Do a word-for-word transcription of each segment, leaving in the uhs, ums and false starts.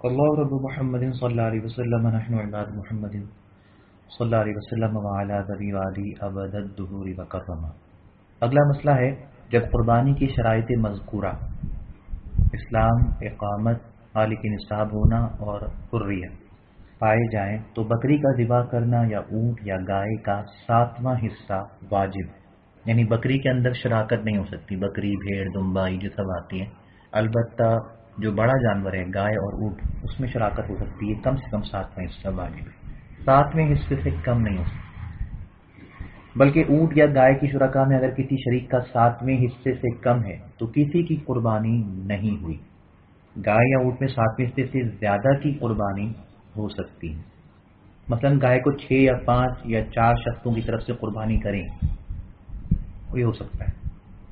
اللہ رب محمد صلی اللہ علیہ وسلم نحن عباد محمد صلی اللہ علیہ وسلم وعلی ذی والی ابد الدہور وکرما۔ اگلا مسئلہ ہے جب قربانی کی شرائط مذکورہ اسلام، اقامت، مالک نصاب ہونا اور حریت پائے جائیں تو بکری کا ذبح کرنا یا اونٹ یا گائے کا ساتواں حصہ واجب، یعنی بکری کے اندر شراکت نہیں ہو سکتی، بکری، بھیڑ، دمبا یہ جو سب آتی ہیں، البتہ جو بڑا جانور ہے گائے اور اونٹ اس میں شراکت ہو سکتی ہے، کم سے کم ساتواں حصہ واجب ہے، ساتویں حصے سے کم نہیں ہو سکتی۔ بلکہ اونٹ یا گائے کی شرکا میں اگر کسی شریک کا ساتویں حصے سے کم ہے تو کسی کی قربانی نہیں ہوئی۔ گائے یا اونٹ میں ساتویں حصے سے زیادہ کی قربانی ہو سکتی ہے، مثلا گائے کو چھ یا پانچ یا چار شخصوں کی طرف سے قربانی کریں، یہ ہو سکتا ہے۔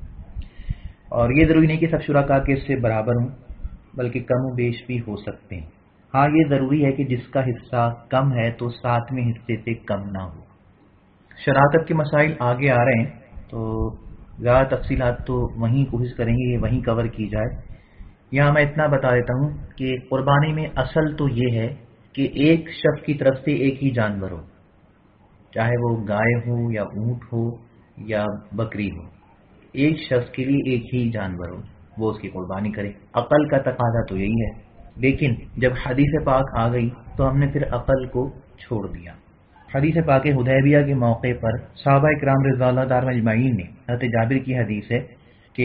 اور یہ ضروری نہیں کہ سب شرکا کے اس سے برابر ہوں، بلکہ کم و بیش بھی ہو سکتے ہیں۔ ہاں یہ ضروری ہے کہ جس کا حصہ کم ہے تو ساتویں حصے سے کم نہ ہو۔ شراکت کے مسائل آگے آ رہے ہیں تو زیادہ تفصیلات تو وہیں کوشش کریں گے وہیں کور کی جائے۔ یہاں میں اتنا بتا دیتا ہوں کہ قربانی میں اصل تو یہ ہے کہ ایک شخص کی طرف سے ایک ہی جانور ہو، چاہے وہ گائے ہو یا اونٹ ہو یا بکری ہو، ایک شخص کے لیے ایک ہی جانور ہو، وہ اس کی قربانی کرے۔ عقل کا تقاضا تو یہی ہے، لیکن جب حدیث پاک آ گئی تو ہم نے پھر عقل کو چھوڑ دیا۔ حدیث پاک حدیبیہ کے موقع پر صحابہ اکرام رضی اللہ تعالیٰ اجمعین نے، حضرت جابر کی حدیث ہے کہ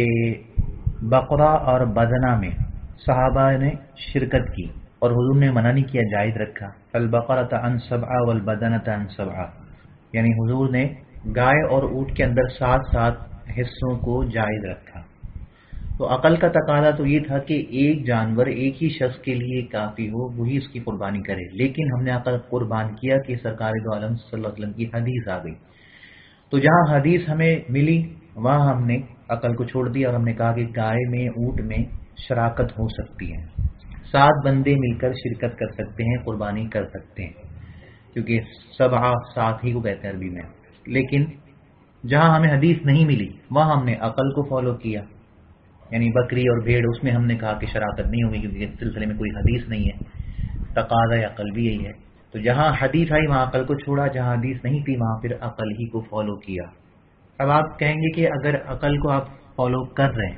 بقرہ اور بدنہ میں صحابہ نے شرکت کی اور حضور نے منع نہیں کیا، جائز رکھا، البقرۃ عن سبعہ والبدنۃ عن سبعہ، یعنی حضور نے گائے اور اونٹ کے اندر سات سات حصوں کو جائز رکھا۔ تو عقل کا تقاضا تو یہ تھا کہ ایک جانور ایک ہی شخص کے لیے کافی ہو، وہی اس کی قربانی کرے، لیکن ہم نے عقل قربان کیا کہ سرکار دو عالم صلی اللہ علیہ وسلم کی حدیث آ گئی، تو جہاں حدیث ہمیں ملی وہاں ہم نے عقل کو چھوڑ دیا اور ہم نے کہا کہ گائے میں، اونٹ میں شراکت ہو سکتی ہے، سات بندے مل کر شرکت کر سکتے ہیں، قربانی کر سکتے ہیں، کیونکہ سبعہ سات ہی کو کہتے ہیں عربی میں۔ لیکن جہاں ہمیں حدیث نہیں ملی وہاں ہم نے عقل کو فالو کیا، یعنی بکری اور بھیڑ اس میں ہم نے کہا کہ شراکت نہیں ہوگی کیونکہ اس سلسلے میں کوئی حدیث نہیں ہے، تقاضا عقل بھی یہی ہے۔ تو جہاں حدیث آئی وہاں عقل کو چھوڑا، جہاں حدیث نہیں تھی وہاں پھر عقل ہی کو فالو کیا۔ اب آپ کہیں گے کہ اگر عقل کو آپ فالو کر رہے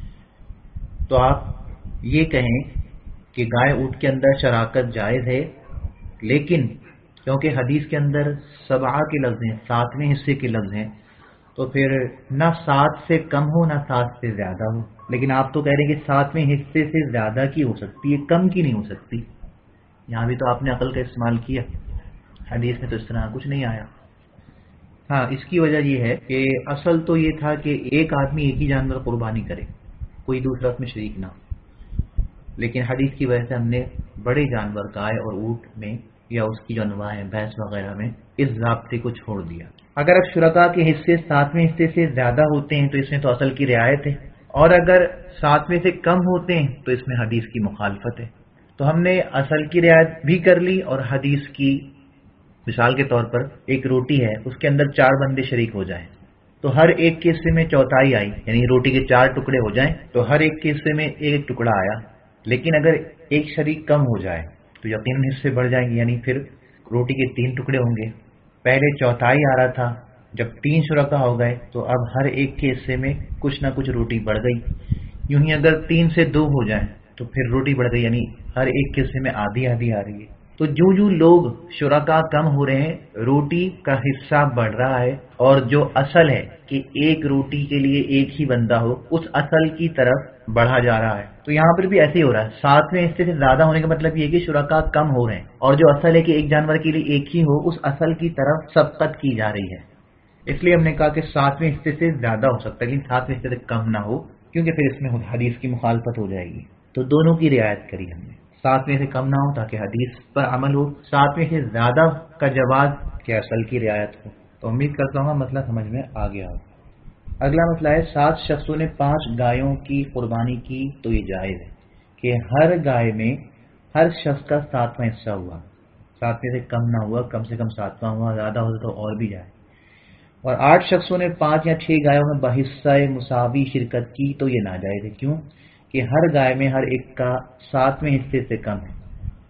ہیں تو آپ یہ کہیں کہ گائے اونٹ کے اندر شراکت جائز ہے، لیکن کیونکہ حدیث کے اندر سبعہ کے لفظ ہیں، ساتویں حصے کے لفظ ہیں، تو پھر نہ سات سے کم ہو نہ سات سے زیادہ ہو۔ لیکن آپ تو کہہ رہے ہیں کہ ساتویں حصے سے زیادہ کی ہو سکتی ہے، کم کی نہیں ہو سکتی۔ یہاں بھی تو آپ نے عقل کا استعمال کیا، حدیث میں تو اس طرح کچھ نہیں آیا۔ ہاں اس کی وجہ یہ ہے کہ اصل تو یہ تھا کہ ایک آدمی ایک ہی جانور قربانی کرے، کوئی دوسرا اس میں شریک نہ ہو، لیکن حدیث کی وجہ سے ہم نے بڑے جانور گائے اور اونٹ میں یا اس کی جو انواع ہیں بھینس وغیرہ میں اس ضابطے کو چھوڑ دیا۔ اگر اب شرکا کے حصے ساتویں حصے سے زیادہ ہوتے ہیں تو اس میں تو اصل کی رعایت ہے، اور اگر ساتویں سے کم ہوتے ہیں تو اس میں حدیث کی مخالفت ہے۔ تو ہم نے اصل کی رعایت بھی کر لی اور حدیث کی، مثال کے طور پر ایک روٹی ہے، اس کے اندر چار بندے شریک ہو جائیں تو ہر ایک کے حصے میں چوتھائی آئی، یعنی روٹی کے چار ٹکڑے ہو جائیں تو ہر ایک کے حصے میں ایک ٹکڑا آیا، لیکن اگر ایک شریک کم ہو جائے تو یقیناً حصے بڑھ جائیں گے، یعنی پھر روٹی کے تین ٹکڑے ہوں گے، پہلے چوتھائی آ رہا تھا، جب تین شرکا ہو گئے تو اب ہر ایک کے حصے میں کچھ نہ کچھ روٹی بڑھ گئی۔ یوں ہی اگر تین سے دو ہو جائیں تو پھر روٹی بڑھ گئی، یعنی ہر ایک کے حصے میں آدھی آدھی آ رہی ہے۔ تو جو جو لوگ شرکا کم ہو رہے ہیں روٹی کا حصہ بڑھ رہا ہے، اور جو اصل ہے کہ ایک روٹی کے لیے ایک ہی بندہ ہو اس اصل کی طرف بڑھا جا رہا ہے۔ تو یہاں پر بھی ایسے ہی ہو رہا ہے، ساتویں حصے سے زیادہ ہونے کا مطلب یہ کہ شرکا کم ہو رہے ہیں، اور جو اصل ہے کہ ایک جانور کے لیے ایک ہی ہو اس اصل کی طرف سبقت کی جا رہی ہے۔ اس لیے ہم نے کہا کہ ساتویں حصے سے زیادہ ہو سکتا ہے لیکن ساتویں حصے سے کم نہ ہو، کیونکہ پھر اس میں حدیث کی مخالفت ہو جائے گی۔ تو دونوں کی رعایت کری ہم نے، ساتویں سے کم نہ ہو تاکہ حدیث پر عمل ہو، ساتویں سے زیادہ کا جواز کہ اصل کی رعایت ہو۔ تو امید کرتا ہوں مسئلہ سمجھ میں آ گیا ہو۔ اگلا مسئلہ ہے، سات شخصوں نے پانچ گایوں کی قربانی کی تو یہ جائز ہے کہ ہر گائے میں ہر شخص کا ساتواں حصہ ہوا، ساتویں سے کم نہ ہوا، کم سے کم ساتواں ہوا، زیادہ ہو تو اور بھی جائے۔ اور آٹھ شخصوں نے پانچ یا چھ گایوں میں بحصہ مساوی شرکت کی تو یہ ناجائز ہے، کیوں کہ ہر گائے میں ہر ایک کا ساتویں حصے سے کم ہے،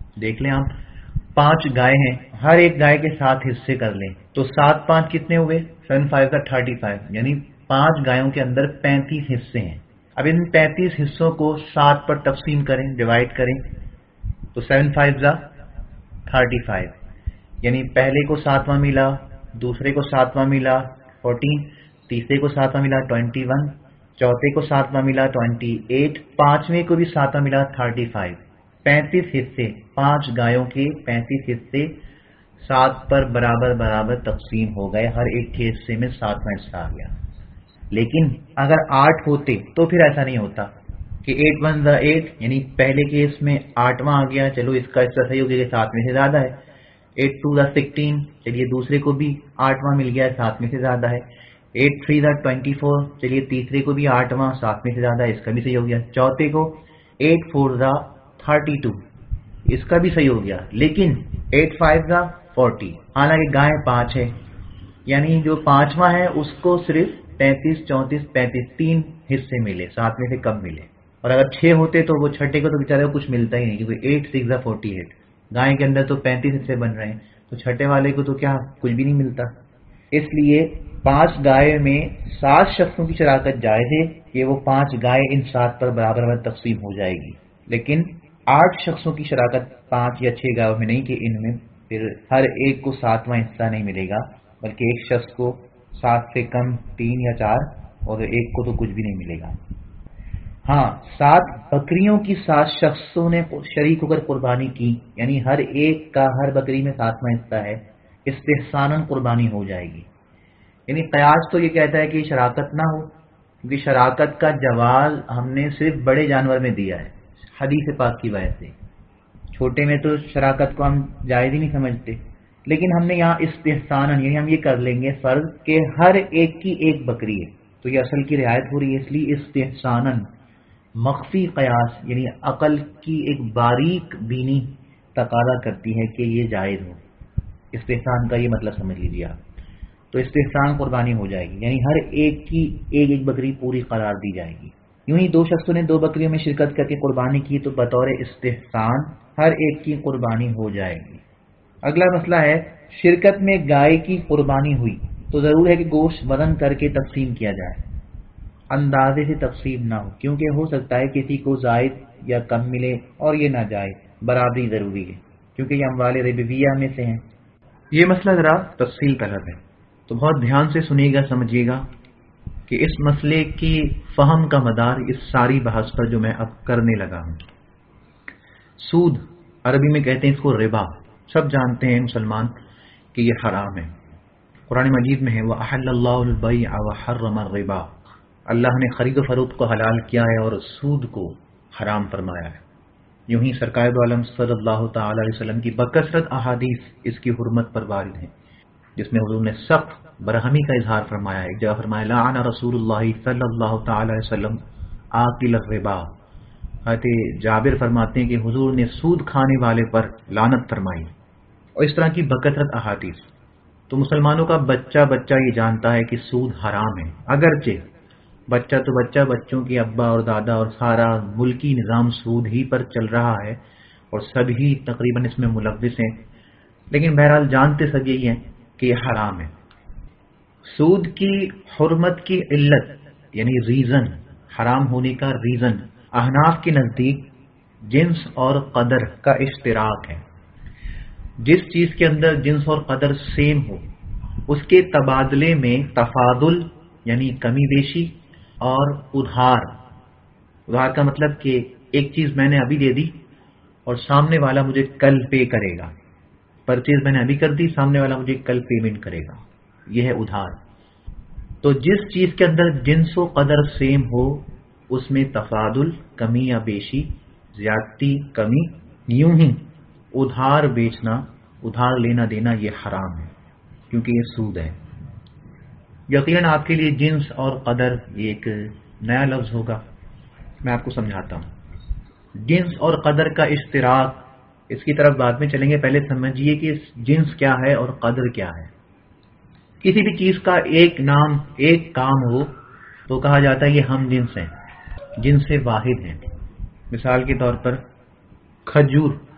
دیکھ لیں آپ، پانچ گائے ہیں، ہر ایک گائے کے سات حصے کر لیں تو سات پانچ کتنے ہوئے؟ سیون فائیو کا تھرٹی فائیو، یعنی پانچ گایوں کے اندر پینتیس حصے ہیں۔ اب ان پینتیس حصوں کو سات پر تقسیم کریں، ڈیوائڈ کریں، تو سیون فائیو زا تھرٹی فائیو، یعنی پہلے کو ساتواں ملا، دوسرے کو ساتواں ملا فورٹین، تیسرے کو ساتواں ملا ٹوینٹی ون، چوتھے کو ساتواں ملا ٹوینٹی ایٹ، پانچویں کو بھی ساتواں ملا تھرٹی فائیو۔ پینتیس حصے، پانچ گایوں کے پینتیس حصے سات پر برابر برابر تقسیم ہو گئے، ہر ایک کے حصے میں ساتواں حصہ آ گیا۔ لیکن اگر آٹھ ہوتے تو پھر ایسا نہیں ہوتا کہ ایٹ ون زا ایٹ، یعنی پہلے کیس میں آٹھواں آ گیا، چلو اس کا حصہ صحیح ہو گیا کہ سات میں سے زیادہ ہے۔ ایٹ ٹو زا سکسٹین، چلیے دوسرے کو بھی آٹھواں مل گیا، سات میں سے زیادہ ہے۔ ایٹ تھری زا ٹوینٹی فور، چلیے تیسرے کو بھی آٹھواں، سات میں سے زیادہ ہے، اس کا بھی صحیح ہو گیا۔ چوتھے کو ایٹ فور زا تھرٹی ٹو، اس کا بھی صحیح ہو گیا۔ لیکن ایٹ فائیو زا فورٹی، حالانکہ گائے پانچ ہے، یعنی جو پانچواں ہے اس کو صرف پینتیس چونتیس پینتیس تین حصے ملے، سات میں سے کم ملے۔ اور اگر چھ ہوتے تو وہ چھٹے کو تو بیچارے کو کچھ ملتا ہی نہیں، کیونکہ ایٹ سکس زا فورٹی ایٹ، گائے کے اندر تو پینتیس حصے بن رہے ہیں، تو چھٹے والے کو تو کیا کچھ بھی نہیں ملتا۔ اس لیے پانچ گائے میں سات شخصوں کی شراکت جائز ہے کہ وہ پانچ گائے ان سات پر برابر برابر تقسیم ہو جائے گی، لیکن آٹھ شخصوں کی شراکت پانچ یا چھ گائےوں میں نہیں کہ ان میں پھر ہر ایک کو ساتواں حصہ نہیں ملے گا، بلکہ ایک شخص کو سات سے کم تین یا چار اور ایک کو تو کچھ بھی نہیں ملے گا۔ ہاں، سات بکریوں کی سات شخصوں نے شریک ہو کر قربانی کی، یعنی ہر ایک کا ہر بکری میں ساتواں حصہ ہے، استحساناً قربانی ہو جائے گی۔ یعنی قیاس تو یہ کہتا ہے کہ شراکت نہ ہو، کیونکہ شراکت کا جواز ہم نے صرف بڑے جانور میں دیا ہے حدیث پاک کی وجہ سے، چھوٹے میں تو شراکت کو ہم جائز ہی نہیں سمجھتے، لیکن ہم نے یہاں استحساناً، یعنی ہم یہ کر لیں گے فرض کہ ہر ایک کی ایک بکری ہے تو یہ اصل کی رعایت ہو رہی ہے، اس لیے استحساناً مخفی قیاس یعنی عقل کی ایک باریک بینی تقاضا کرتی ہے کہ یہ جائز ہو۔ استحسان کا یہ مطلب سمجھ لیجیے آپ، تو استحسان قربانی ہو جائے گی، یعنی ہر ایک کی ایک ایک بکری پوری قرار دی جائے گی۔ یوں ہی دو شخصوں نے دو بکریوں میں شرکت کر کے قربانی کی تو بطور استحسان ہر ایک کی قربانی ہو جائے گی۔ اگلا مسئلہ ہے، شرکت میں گائے کی قربانی ہوئی تو ضرور ہے کہ گوشت وزن کر کے تقسیم کیا جائے، اندازے سے تقسیم نہ ہو، کیونکہ ہو سکتا ہے کسی کو زائد یا کم ملے اور یہ نہ جائے، برابری ضروری ہے کیونکہ یہ اموال ربویہ میں سے ہیں۔ یہ مسئلہ ذرا تفصیل طلب ہے، تو بہت دھیان سے سنیے گا، سمجھیے گا کہ اس مسئلے کی فہم کا مدار اس ساری بحث پر جو میں اب کرنے لگا ہوں۔ سود عربی میں کہتے ہیں اس کو ربا، سب جانتے ہیں مسلمان کہ یہ حرام ہے، قرآن مجید میں ہے وَأَحَلَّ اللَّهُ الْبَيْعَ وَحَرَّمَ الرِّبَا، اللہ نے خرید و فروخت کو حلال کیا ہے اور سود کو حرام فرمایا ہے۔ یوں ہی سرکار دو عالم صلی اللہ تعالی علیہ وسلم کی بکثرت احادیث اس کی حرمت پر وارد ہیں، جس میں حضور نے سخت برہمی کا اظہار فرمایا ہے۔ ایک جگہ فرمایا لعن رسول اللہ صلی اللہ تعالی علیہ وسلم آکل الربا، حضرت جابر فرماتے ہیں کہ حضور نے سود کھانے والے پر لعنت فرمائی، اور اس طرح کی بکثرت احادیث۔ تو مسلمانوں کا بچہ بچہ یہ جانتا ہے کہ سود حرام ہے، اگرچہ بچہ تو بچہ، بچوں کی ابا اور دادا اور سارا ملکی نظام سود ہی پر چل رہا ہے اور سبھی تقریباً اس میں ملوث ہیں، لیکن بہرحال جانتے سب یہی ہیں کہ یہ حرام ہے۔ سود کی حرمت کی علت یعنی ریزن، حرام ہونے کا ریزن احناف کے نزدیک جنس اور قدر کا اشتراک ہے۔ جس چیز کے اندر جنس اور قدر سیم ہو اس کے تبادلے میں تفاضل یعنی کمی بیشی اور ادھار، ادھار کا مطلب کہ ایک چیز میں نے ابھی دے دی اور سامنے والا مجھے کل پے کرے گا، پرچیز میں نے ابھی کر دی، سامنے والا مجھے کل پیمنٹ کرے گا، یہ ہے ادھار۔ تو جس چیز کے اندر جنس و قدر سیم ہو اس میں تفاضل کمی یا بیشی، زیادتی کمی، یوں ہی ادھار بیچنا، ادھار لینا دینا یہ حرام ہے کیونکہ یہ سود ہے۔ یقیناً آپ کے لیے جنس اور قدر یہ ایک نیا لفظ ہوگا، میں آپ کو سمجھاتا ہوں۔ جنس اور قدر کا اشتراک، اس کی طرف بعد میں چلیں گے، پہلے سمجھیے کہ جنس کیا ہے اور قدر کیا ہے۔ کسی بھی چیز کا ایک نام ایک کام ہو تو کہا جاتا ہے یہ ہم جنس ہیں، جنس سے واحد ہیں۔ مثال کے طور پر کھجور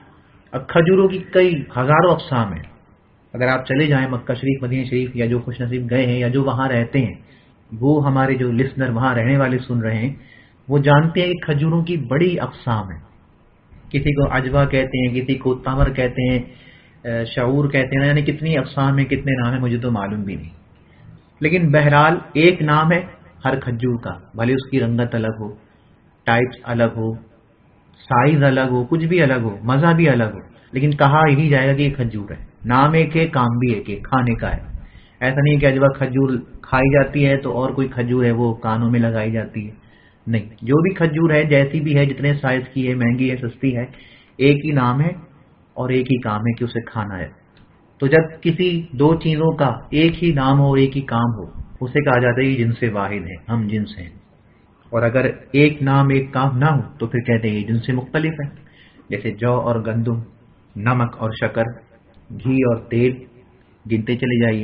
اب کھجوروں کی کئی ہزاروں اقسام ہیں. اگر آپ چلے جائیں مکہ شریف، مدینہ شریف، یا جو خوش نصیب گئے ہیں یا جو وہاں رہتے ہیں، وہ ہمارے جو لسنر وہاں رہنے والے سن رہے ہیں، وہ جانتے ہیں کہ کھجوروں کی بڑی اقسام ہیں. کسی کو عجوا کہتے ہیں، کسی کو تمر کہتے ہیں، شعور کہتے ہیں، یعنی کتنی اقسام ہیں، کتنے نام ہیں مجھے تو معلوم بھی نہیں. لیکن بہرحال ایک نام ہے ہر کھجور کا، بھلے اس کی رنگت الگ ہو، ٹائپس الگ ہو، سائز الگ ہو، کچھ بھی الگ ہو، مزہ بھی الگ ہو، لیکن کہا یہی جائے گا کہ یہ کھجور ہے. نام ایک ہے، کام بھی ایک ہے، کھانے کا ہے. ایسا نہیں کہ عجوا کھجور کھائی جاتی ہے تو اور کوئی کھجور ہے وہ کانوں میں لگائی جاتی ہے. نہیں، جو بھی کھجور ہے، جیسی بھی ہے، جتنے سائز کی ہے، مہنگی ہے، سستی ہے، ایک ہی نام ہے اور ایک ہی کام ہے کہ اسے کھانا ہے. تو جب کسی دو چیزوں کا ایک ہی نام ہو اور ایک ہی کام ہو، اسے کہا جاتا ہے یہ جنس واحد ہے، ہم جنس ہیں. اور اگر ایک نام ایک کام نہ ہو تو پھر کہتے ہیں یہ جنس مختلف ہے. جیسے جو اور گندم، نمک اور شکر، گھی اور تیل، گنتے چلے جائیے.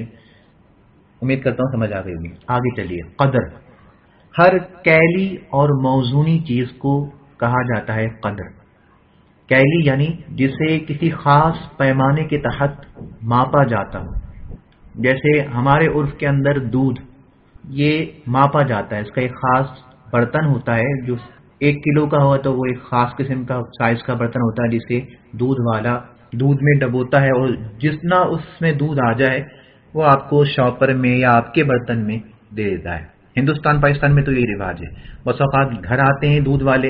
امید کرتا ہوں سمجھ آ گئی ہوگی. آگے چلیے. قدر. ہر کیلی اور موزونی چیز کو کہا جاتا ہے قدر. کیلی یعنی جسے کسی خاص پیمانے کے تحت ماپا جاتا ہو. جیسے ہمارے عرف کے اندر دودھ، یہ ماپا جاتا ہے، اس کا ایک خاص برتن ہوتا ہے جو ایک کلو کا ہوا تو وہ ایک خاص قسم کا سائز کا برتن ہوتا ہے جسے دودھ والا دودھ میں ڈبوتا ہے، اور جتنا اس میں دودھ آ جائے وہ آپ کو شاپر میں یا آپ کے برتن میں دے دیتا ہے. ہندوستان پاکستان میں تو یہی رواج ہے. بس اوقات گھر آتے ہیں دودھ والے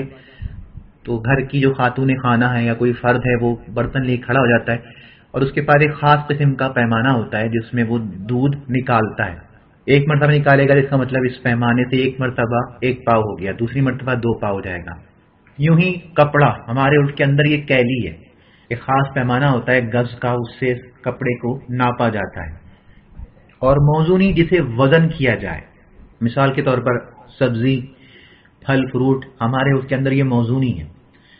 تو گھر کی جو خاتون خانہ ہے یا کوئی فرد ہے وہ برتن لے کھڑا ہو جاتا ہے اور اس کے پاس ایک خاص قسم کا پیمانہ ہوتا ہے جس میں وہ دودھ نکالتا ہے. ایک مرتبہ نکالے گا اس کا مطلب اس پیمانے سے ایک مرتبہ ایک پاؤ ہو گیا، دوسری مرتبہ دو پاؤ ہو جائے گا. یوں ہی کپڑا ہمارے اس کے اندر یہ کیلی ہے، ایک خاص پیمانہ ہوتا ہے گز کا، اس سے کپڑے کو ناپا جاتا ہے. اور موزونی جسے وزن کیا جائے، مثال کے طور پر سبزی، پھل فروٹ، ہمارے اس کے اندر یہ موزونی ہے.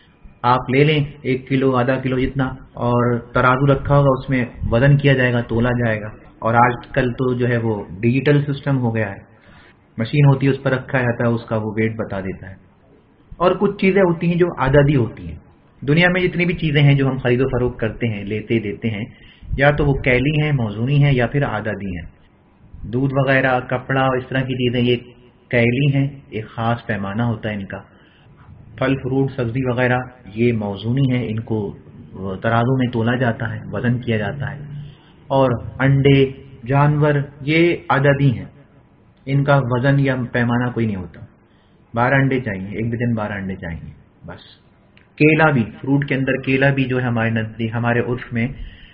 آپ لے لیں ایک کلو آدھا کلو جتنا، اور ترازو رکھا ہوگا اس میں وزن کیا جائے گا، تولا جائے گا. اور آج کل تو جو ہے وہ ڈیجیٹل سسٹم ہو گیا ہے، مشین ہوتی ہے اس پر رکھا جاتا ہے، اس کا وہ ویٹ بتا دیتا ہے. اور کچھ چیزیں ہوتی ہیں جو عددی ہوتی ہیں. دنیا میں جتنی بھی چیزیں ہیں جو ہم خرید و فروخت کرتے ہیں، لیتے دیتے ہیں، یا تو وہ کیلی ہیں، موزونی ہیں، یا پھر عددی ہیں. دودھ وغیرہ، کپڑا، اس طرح کی چیزیں یہ کیلی ہیں، ایک خاص پیمانہ ہوتا ہے ان کا. پھل فروٹ، سبزی وغیرہ یہ موزونی ہیں، ان کو ترازو میں تولا جاتا ہے، وزن کیا جاتا ہے. اور انڈے، جانور یہ عددی ہیں، ان کا وزن یا پیمانہ کوئی نہیں ہوتا. بارہ انڈے چاہیے، ایک ڈجن بارہ انڈے چاہیے بس. کیلا بھی، فروٹ کے اندر کیلا بھی جو ہے ہمارے نزدیک، ہمارے عرف میں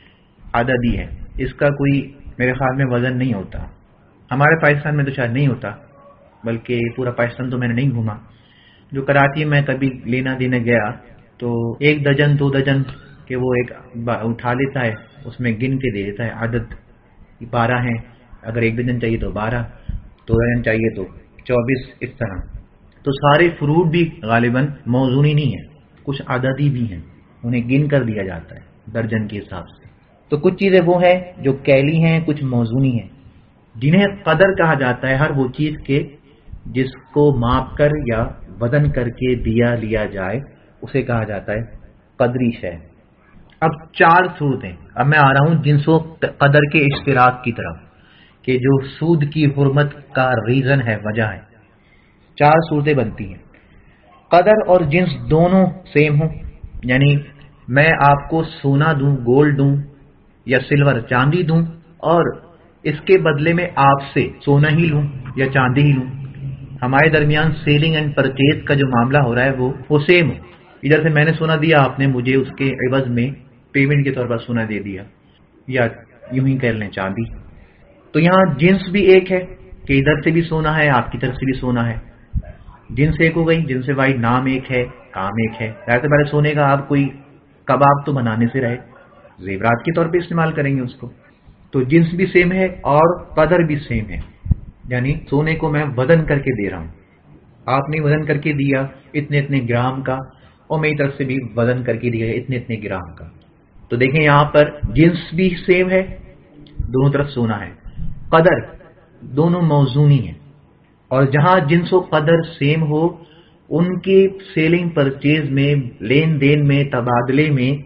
عددی ہے، اس کا کوئی میرے خیال میں وزن نہیں ہوتا. ہمارے پاکستان میں تو شاید نہیں ہوتا، بلکہ پورا پاکستان تو میں نے نہیں گھوما. جو کراچی میں کبھی لینا دینے گیا تو ایک درجن دو درجن کہ وہ ایک اٹھا لیتا ہے، اس میں گن کے دے دیتا ہے عدد. بارہ ہیں، اگر ایک درجن چاہیے تو بارہ، دو درجن چاہیے تو چوبیس، اس طرح. تو سارے فروٹ بھی غالباً موزونی نہیں ہیں، کچھ عددی بھی ہیں، انہیں گن کر دیا جاتا ہے درجن کے حساب سے. تو کچھ چیزیں وہ ہیں جو کیلی ہیں، کچھ موزونی ہیں، جنہیں قدر کہا جاتا ہے ہر وہ چیز کے جس کو ماپ کر یا وزن کر کے دیا لیا جائے، اسے کہا جاتا ہے قدری شے. اب چار صورتیں، اب میں آ رہا ہوں جنس و قدر کے اشتراک کی طرف، کہ جو سود کی حرمت کا ریزن ہے، وجہ ہے. چار صورتیں بنتی ہیں. قدر اور جنس دونوں سیم ہوں، یعنی میں آپ کو سونا دوں، گولڈ دوں، یا سلور چاندی دوں، اور اس کے بدلے میں آپ سے سونا ہی لوں یا چاندی ہی لوں. ہمارے درمیان سیلنگ اینڈ پرچیز کا جو معاملہ ہو رہا ہے وہ وہ سیم ہو. ادھر سے میں نے سونا دیا، آپ نے مجھے اس کے عوض میں پیمنٹ کے طور پر سونا دے دیا، یا یوں ہی کہہ لیں چاندی. تو یہاں جنس بھی ایک ہے کہ ادھر سے بھی سونا ہے، آپ کی طرف سے بھی سونا ہے. جنس ایک ہو گئی، جنس واحد، نام ایک ہے، کام ایک ہے. ایسے پہلے سونے کا آپ کوئی کباب تو بنانے سے رہے، زیورات کے طور پہ استعمال کریں گے اس کو. تو جنس بھی سیم ہے اور قدر بھی سیم ہے، یعنی سونے کو میں وزن کر کے دے رہا ہوں، آپ نے وزن کر کے دیا اتنے اتنے گرام کا، اور میری طرف سے بھی وزن کر کے دیا اتنے اتنے گرام کا. تو دیکھیں یہاں پر جنس بھی سیم ہے، دونوں طرف سونا ہے. قدر دونوں موزونی ہیں، اور جہاں جنس و قدر سیم ہو ان کے سیلنگ پرچیز میں، لین دین میں، تبادلے میں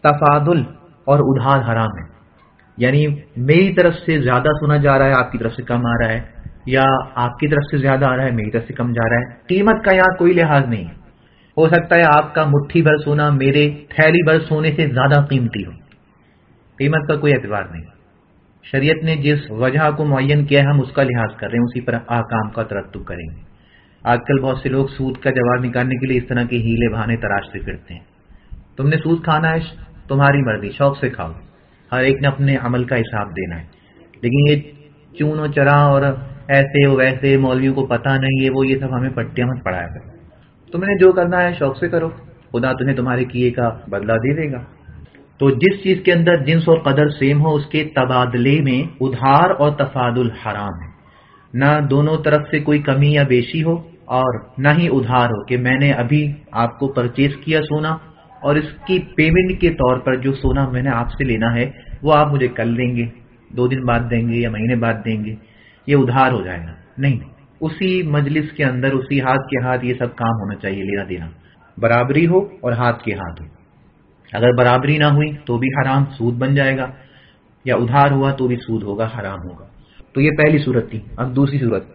تفاضل اور ادھار حرام ہے، یعنی میری طرف سے زیادہ سنا جا رہا ہے، آپ کی طرف سے کم آ رہا ہے، یا آپ کی طرف سے زیادہ آ رہا ہے، میری طرف سے کم جا رہا ہے، قیمت کا یہاں کوئی لحاظ نہیں ہے۔ ہو سکتا ہے آپ کا مٹھی بھر سونا میرے تھیلی بھر سونے سے زیادہ قیمتی ہو، قیمت کا کوئی اعتبار نہیں۔ شریعت نے جس وجہ کو معین کیا ہے ہم اس کا لحاظ کر رہے ہیں، اسی پر احکام کا ترتب کریں گے۔ آج کل بہت سے لوگ سود کا جواب نکالنے کے لیے اس طرح کے ہیلے بہانے تراشتے پھرتے ہیں۔ تم نے سود کھانا ہے، تمہاری مرضی، شوق سے کھاؤ، ہر ایک نے اپنے عمل کا حساب دینا ہے، لیکن یہ چون و چرا اور ایسے و ویسے مولویوں کو پتہ نہیں ہے وہ یہ سب ہمیں پٹیاں مت پڑھایا کر۔ تم نے جو کرنا ہے شوق سے کرو، خدا تمہیں تمہارے کیے کا بدلہ دے دے گا۔ تو جس چیز کے اندر جنس اور قدر سیم ہو اس کے تبادلے میں ادھار اور تفاضل حرام ہے، نہ دونوں طرف سے کوئی کمی یا بیشی ہو، اور نہ ہی ادھار ہو کہ میں نے ابھی آپ کو پرچیز کیا سونا اور اس کی پیمنٹ کے طور پر جو سونا میں نے آپ سے لینا ہے وہ آپ مجھے کل دیں گے، دو دن بعد دیں گے یا مہینے بعد دیں گے، یہ ادھار ہو جائے گا۔ نہیں، اسی مجلس کے اندر اسی ہاتھ کے ہاتھ یہ سب کام ہونا چاہیے، لینا دینا برابری ہو اور ہاتھ کے ہاتھ ہو۔ اگر برابری نہ ہوئی تو بھی حرام، سود بن جائے گا، یا ادھار ہوا تو بھی سود ہوگا، حرام ہوگا۔ تو یہ پہلی صورت تھی۔ اب دوسری صورت،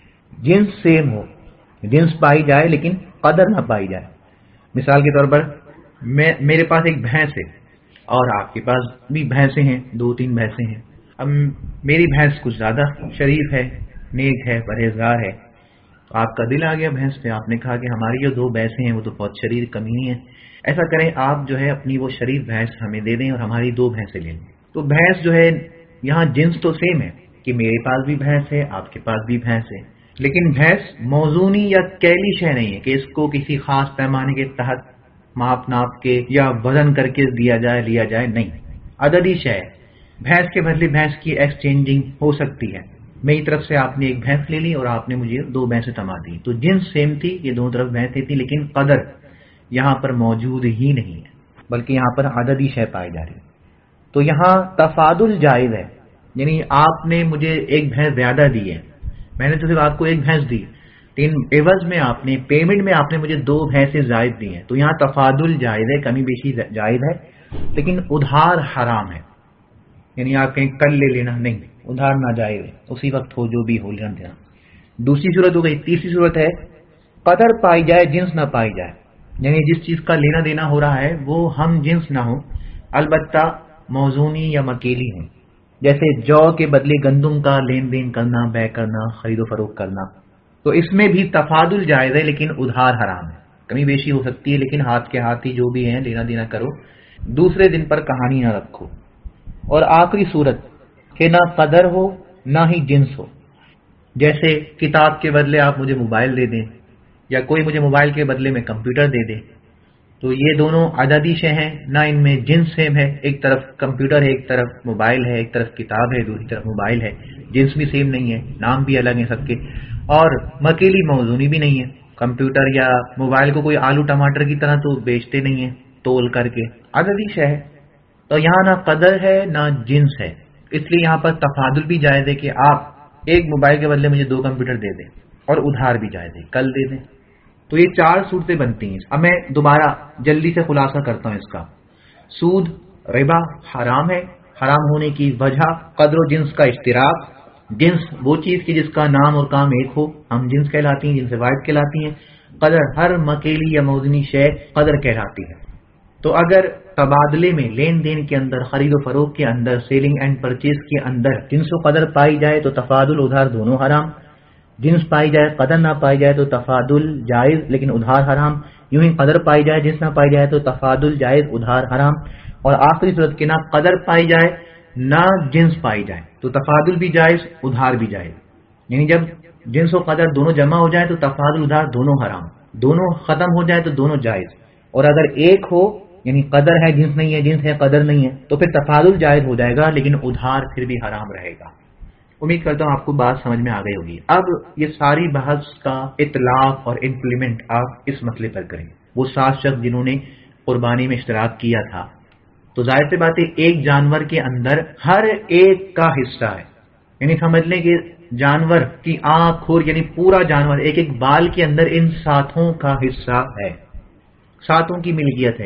جنس سیم ہو، جنس پائی جائے لیکن قدر نہ پائی جائے۔ مثال کے طور پر میں میرے پاس ایک بھینس ہے اور آپ کے پاس بھی بھینسیں ہیں، دو تین بھینسیں ہیں۔ اب میری بھینس کچھ زیادہ شریف ہے، نیک ہے، پرہیزگار ہے، تو آپ کا دل آ گیا بھینس پہ، آپ نے کہا کہ ہماری جو دو بھینسیں ہیں وہ تو بہت شریف کمینی ہیں، ایسا کریں آپ جو ہے اپنی وہ شریف بھینس ہمیں دے دیں اور ہماری دو بھینسیں لیں۔ تو بھینس جو ہے یہاں جنس تو سیم ہے کہ میرے پاس بھی بھینس ہے، آپ کے پاس بھی بھینس ہے، لیکن بھینس موزونی یا کیلی شے نہیں ہے کہ اس کو کسی خاص پیمانے کے تحت ماپ ناپ کے یا وزن کر کے دیا جائے لیا جائے، نہیں، عددی شے ہے۔ بھینس کے بدلے بھینس کی ایکسچینجنگ ہو سکتی ہے، میری طرف سے آپ نے ایک بھینس لے لی اور آپ نے مجھے دو بھینسیں تما دی، تو جنس سیم تھی، یہ دونوں طرف بھینسیں تھی، لیکن قدر یہاں پر موجود ہی نہیں ہے، بلکہ یہاں پر عددی شے پائی جا رہی ہے۔ تو یہاں تفاضل جائز ہے، یعنی آپ نے مجھے ایک بھینس زیادہ دی ہے، میں نے تو صرف آپ کو ایک بھینس دی، لیکن عوض میں آپ نے پیمنٹ میں آپ نے مجھے دو بھینسیں زائد دی ہیں، تو یہاں تفاضل جائز ہے، کمی بیشی جائز ہے، لیکن ادھار حرام ہے، یعنی آپ کہیں کل لے لینا، نہیں، ادھار ناجائز ہے، اسی وقت ہو جو بھی ہو لینا دینا۔ دوسری صورت ہو گئی۔ تیسری صورت ہے قدر پائی جائے جنس نہ پائی جائے، یعنی جس چیز کا لینا دینا ہو رہا ہے وہ ہم جنس نہ ہو، البتہ موزونی یا مکیلی ہوں، جیسے جو کے بدلے گندم کا لین دین کرنا، بے کرنا، خرید و فروخت کرنا، تو اس میں بھی تفاضل جائز ہے لیکن ادھار حرام ہے، کمی بیشی ہو سکتی ہے لیکن ہاتھ کے ہاتھ ہی جو بھی ہیں لینا دینا کرو، دوسرے دن پر کہانی نہ رکھو۔ اور آخری صورت کہ نہ قدر ہو نہ ہی جنس ہو، جیسے کتاب کے بدلے آپ مجھے موبائل دے دیں یا کوئی مجھے موبائل کے بدلے میں کمپیوٹر دے دے، تو یہ دونوں عددی شے ہیں، نہ ان میں جنس سیم ہے، ایک طرف کمپیوٹر ہے، ایک طرف موبائل ہے، ایک طرف کتاب ہے، دوسری طرف موبائل ہے، جنس بھی سیم نہیں ہے، نام بھی الگ ہیں سب کے، اور مکیلی موزونی بھی نہیں ہے، کمپیوٹر یا موبائل کو کوئی آلو ٹماٹر کی طرح تو بیچتے نہیں ہیں تول کر کے، عددی شے ہے۔ تو یہاں نہ قدر ہے نہ جنس ہے، اس لیے یہاں پر تفاضل بھی جائز ہے کہ آپ ایک موبائل کے بدلے مجھے دو کمپیوٹر دے دیں، اور ادھار بھی جائز ہے، کل دے دیں۔ تو یہ چار صورتیں بنتی ہیں۔ اب میں دوبارہ جلدی سے خلاصہ کرتا ہوں اس کا۔ سود، ربا حرام ہے، حرام ہونے کی وجہ قدر و جنس کا اشتراک، جنس وہ چیز کی جس کا نام اور کام ایک ہو، ہم جنس کہلاتی ہیں، جنس واحد کہلاتی ہیں، قدر ہر مکیلی یا موزنی شے قدر کہلاتی ہے۔ تو اگر تبادلے میں لین دین کے اندر، خرید و فروخت کے اندر، سیلنگ اینڈ پرچیز کے اندر جنس و قدر پائی جائے تو تفاضل ادھار دونوں حرام، جنس پائی جائے قدر نہ پائی جائے تو تفاضل جائز لیکن ادھار حرام، یوں ہی قدر پائی جائے جنس نہ پائی جائے تو تفاضل جائز ادھار حرام، اور آخری صورت کے نہ قدر پائی جائے نہ جنس پائی جائے تو تفاضل بھی جائز ادھار بھی جائز، یعنی جب جنس و قدر دونوں جمع ہو جائے تو تفاضل ادھار دونوں حرام، دونوں ختم ہو جائے تو دونوں جائز، اور اگر ایک ہو یعنی قدر ہے جنس نہیں ہے، جنس ہے قدر نہیں ہے، تو پھر تفاضل جائز ہو جائے گا لیکن ادھار پھر بھی حرام رہے گا۔ امید کرتا ہوں آپ کو بات سمجھ میں آ گئی ہوگی۔ اب یہ ساری بحث کا اطلاق اور امپلیمنٹ آپ اس مسئلے پر کریں۔ وہ سات شخص جنہوں نے قربانی میں اشتراک کیا تھا، تو ظاہر سی بات ہے ایک جانور کے اندر ہر ایک کا حصہ ہے، یعنی سمجھ لیں کہ جانور کی آنکھ کھور یعنی پورا جانور ایک ایک بال کے اندر ان ساتوں کا حصہ ہے، ساتوں کی ملکیت ہے یہ۔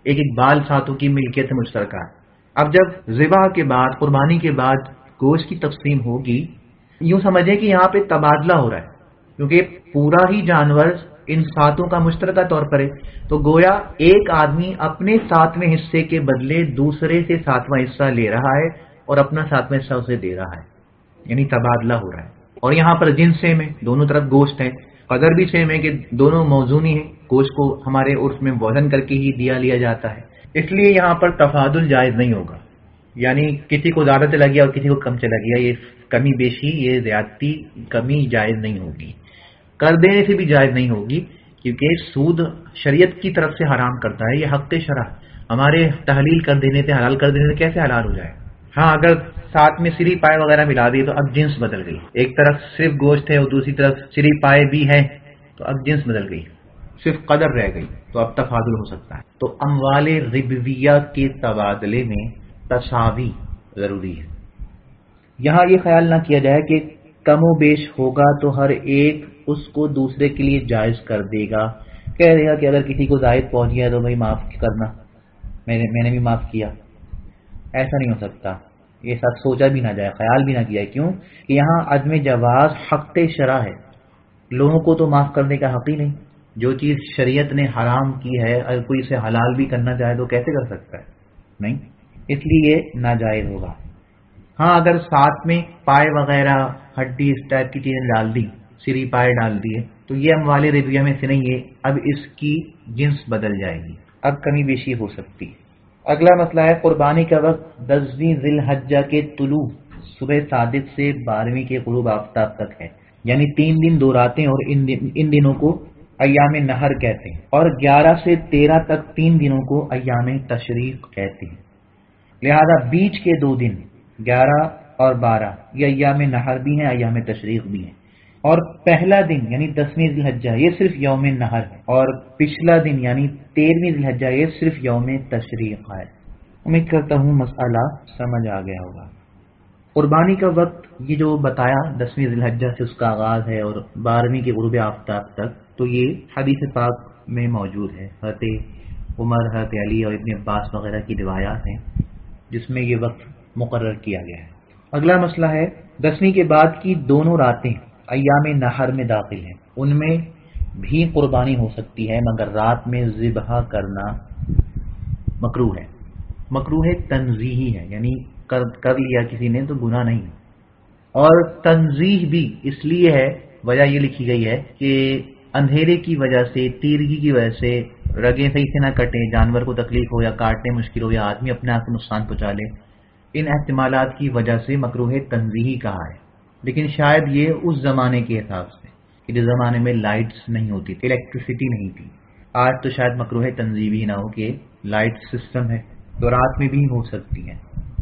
ایک ایک بال ساتوں کی ملکیت مشترکہ ہے. اب جب ذبح کے بعد، قربانی کے بعد گوشت کی تقسیم ہوگی، یوں سمجھیں کہ یہاں پہ تبادلہ ہو رہا ہے، کیونکہ پورا ہی جانور ان ساتوں کا مشترکہ طور پر ہے. تو گویا ایک آدمی اپنے ساتویں حصے کے بدلے دوسرے سے ساتواں حصہ لے رہا ہے اور اپنا ساتواں حصہ اسے دے رہا ہے، یعنی تبادلہ ہو رہا ہے. اور یہاں پر جنس سیم ہے، دونوں طرف گوشت ہے، قدر بھی سیم ہے کہ دونوں موزونی ہیں، گوشت کو ہمارے عرف میں وزن کر کے ہی دیا لیا جاتا ہے. اس لیے یہاں پر تفاضل جائز نہیں ہوگا، یعنی کسی کو زیادہ چلا گیا اور کسی کو کم چلا گیا، یہ کمی بیشی، یہ زیادتی کمی جائز نہیں ہوگی. کر دینے سے بھی جائز نہیں ہوگی، کیونکہ سود شریعت کی طرف سے حرام کرتا ہے، یہ حق شرع. ہمارے تحلیل کر دینے سے، حلال کر دینے سے کیسے حلال ہو جائے؟ ہاں اگر ساتھ میں سری پائے وغیرہ ملا دیے تو اب جنس بدل گئی. ایک طرف صرف گوشت ہے اور دوسری طرف سری پائے بھی ہے، تو اب جنس بدل گئی، صرف قدر رہ گئی، تو اب تفاضل ہو سکتا ہے. تو اموال ربویہ کے تبادلے میں تساوی ضروری ہے. یہاں یہ خیال نہ کیا جائے کہ کم و بیش ہوگا تو ہر ایک اس کو دوسرے کے لیے جائز کر دے گا، کہہ دے گا کہ اگر کسی کو زائد پہنچ گیا تو بھائی معاف کرنا، میں نے میں نے بھی معاف کیا. ایسا نہیں ہو سکتا، یہ سب سوچا بھی نہ جائے، خیال بھی نہ کیا. کیوں کہ یہاں عدم جواز حق شرع ہے، لوگوں کو تو معاف کرنے کا حق ہی نہیں. جو چیز شریعت نے حرام کی ہے، اگر کوئی اسے حلال بھی کرنا چاہے تو کیسے کر سکتا ہے؟ نہیں، اس لیے یہ ناجائز ہوگا. ہاں اگر ساتھ میں پائے وغیرہ ہڈی اس ٹائپ کی چیزیں ڈال دی، سری پائے ڈال دیے، تو یہ اموال ربویہ میں سے نہیں ہے، اب اس کی جنس بدل جائے گی، اب کمی بیشی ہو سکتی. اگلا مسئلہ ہے قربانی کا وقت دسویں ذی الحجہ کے طلوع صبح صادق سے بارہویں کے غروب آفتاب تک ہے، یعنی تین دن دو راتیں، اور ان دن ان دنوں کو ایام نہر کہتے ہیں، اور گیارہ سے تیرہ تک تین دنوں کو ایام تشریق کہتے ہیں. لہذا بیچ کے دو دن گیارہ اور بارہ یہ ایام نہر بھی ہیں، ایام تشریق بھی ہیں. اور پہلا دن یعنی دسویں ذی الحجہ یہ صرف یوم نہر ہے، اور پچھلا دن یعنی تیرہویں ذی الحجہ یہ صرف یوم تشریق ہے. امید کرتا ہوں مسئلہ سمجھ آ گیا ہوگا. قربانی کا وقت یہ جو بتایا دسویں ذی الحجہ سے اس کا آغاز ہے اور بارہویں کے غروب آفتاب تک، تو یہ حدیث پاک میں موجود ہے. حضرت عمر، حضرت علی اور ابن عباس وغیرہ کی روایات ہیں جس میں یہ وقت مقرر کیا گیا ہے. اگلا مسئلہ ہے دسویں کے بعد کی دونوں راتیں ایام نہر میں داخل ہیں، ان میں بھی قربانی ہو سکتی ہے، مگر رات میں ذبح کرنا مکروہ ہے. مکروہ تنزیہی ہے، یعنی کر کر لیا کسی نے تو گناہ نہیں. اور تنزیہ بھی اس لیے ہے، وجہ یہ لکھی گئی ہے کہ اندھیرے کی وجہ سے، تیرگی کی وجہ سے رگیں صحیح سے نہ کٹیں، جانور کو تکلیف ہو یا کاٹنے مشکل ہو یا آدمی اپنے آپ کو نقصان پہنچا لے، ان احتمالات کی وجہ سے مکروہ تنزیہی کہا ہے. لیکن شاید یہ اس زمانے کے حساب سے کہ جس زمانے میں لائٹس نہیں ہوتی تھی، الیکٹریسٹی نہیں تھی. آج تو شاید مکروہ تنزیہی نہ ہو کہ لائٹ سسٹم ہے، تو رات میں بھی ہو سکتی ہے،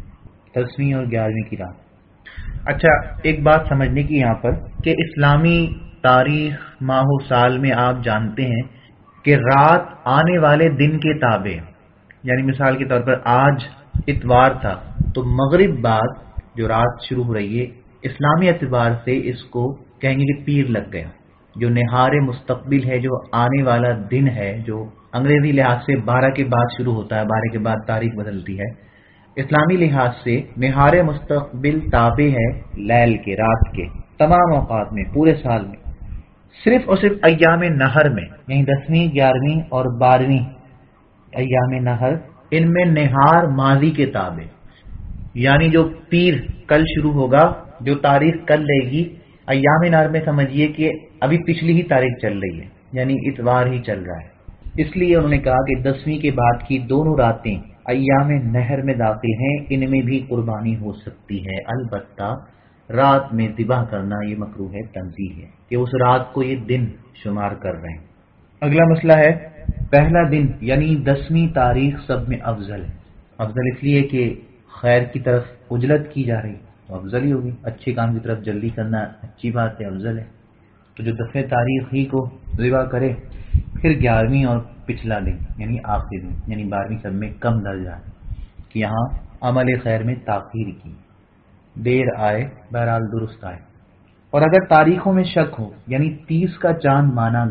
دسویں اور گیارہویں کی رات. اچھا ایک بات سمجھنے کی یہاں پر کہ اسلامی تاریخ ماہ و سال میں آپ جانتے ہیں کہ رات آنے والے دن کے تابع، یعنی مثال کے طور پر آج اتوار تھا تو مغرب بعد جو رات شروع ہو رہی ہے اسلامی اعتبار سے اس کو کہیں گے کہ پیر لگ گیا. جو نہار مستقبل ہے، جو آنے والا دن ہے، جو انگریزی لحاظ سے بارہ کے بعد شروع ہوتا ہے، بارہ کے بعد تاریخ بدلتی ہے، اسلامی لحاظ سے نہار مستقبل تابع ہے لیل کے، رات کے تمام اوقات میں، پورے سال میں. صرف اور صرف ایام نہر میں، یعنی دسویں، گیارہویں اور بارہویں ایام نہر، ان میں نہار ماضی کے تابع، یعنی جو پیر کل شروع ہوگا، جو تاریخ کل لے گی، ایام نہر میں سمجھیے کہ ابھی پچھلی ہی تاریخ چل رہی ہے، یعنی اتوار ہی چل رہا ہے. اس لیے انہوں نے کہا کہ دسویں کے بعد کی دونوں راتیں ایام نہر میں داخل ہیں، ان میں بھی قربانی ہو سکتی ہے. البتہ رات میں ذبح کرنا یہ مکروہ تنزیہ ہے کہ اس رات کو یہ دن شمار کر رہے ہیں. اگلا مسئلہ ہے پہلا دن یعنی دسویں تاریخ سب میں افضل ہے. افضل اس لیے کہ خیر کی طرف عجلت کی جا رہی تو افضل ہی ہوگی، اچھے کام کی طرف جلدی کرنا اچھی بات ہے، افضل ہے. تو جو دسویں تاریخ ہی کو ذبح کرے، پھر گیارہویں اور پچھلا دن یعنی آخری دن یعنی بارہویں سب میں کم درجہ ہے کہ یہاں عمل خیر میں تاخیر کی، دیر آئے بہرحال درست آئے. اور اگر تاریخوں میں شک ہو، یعنی تیس کا چاند مانا گیا ہے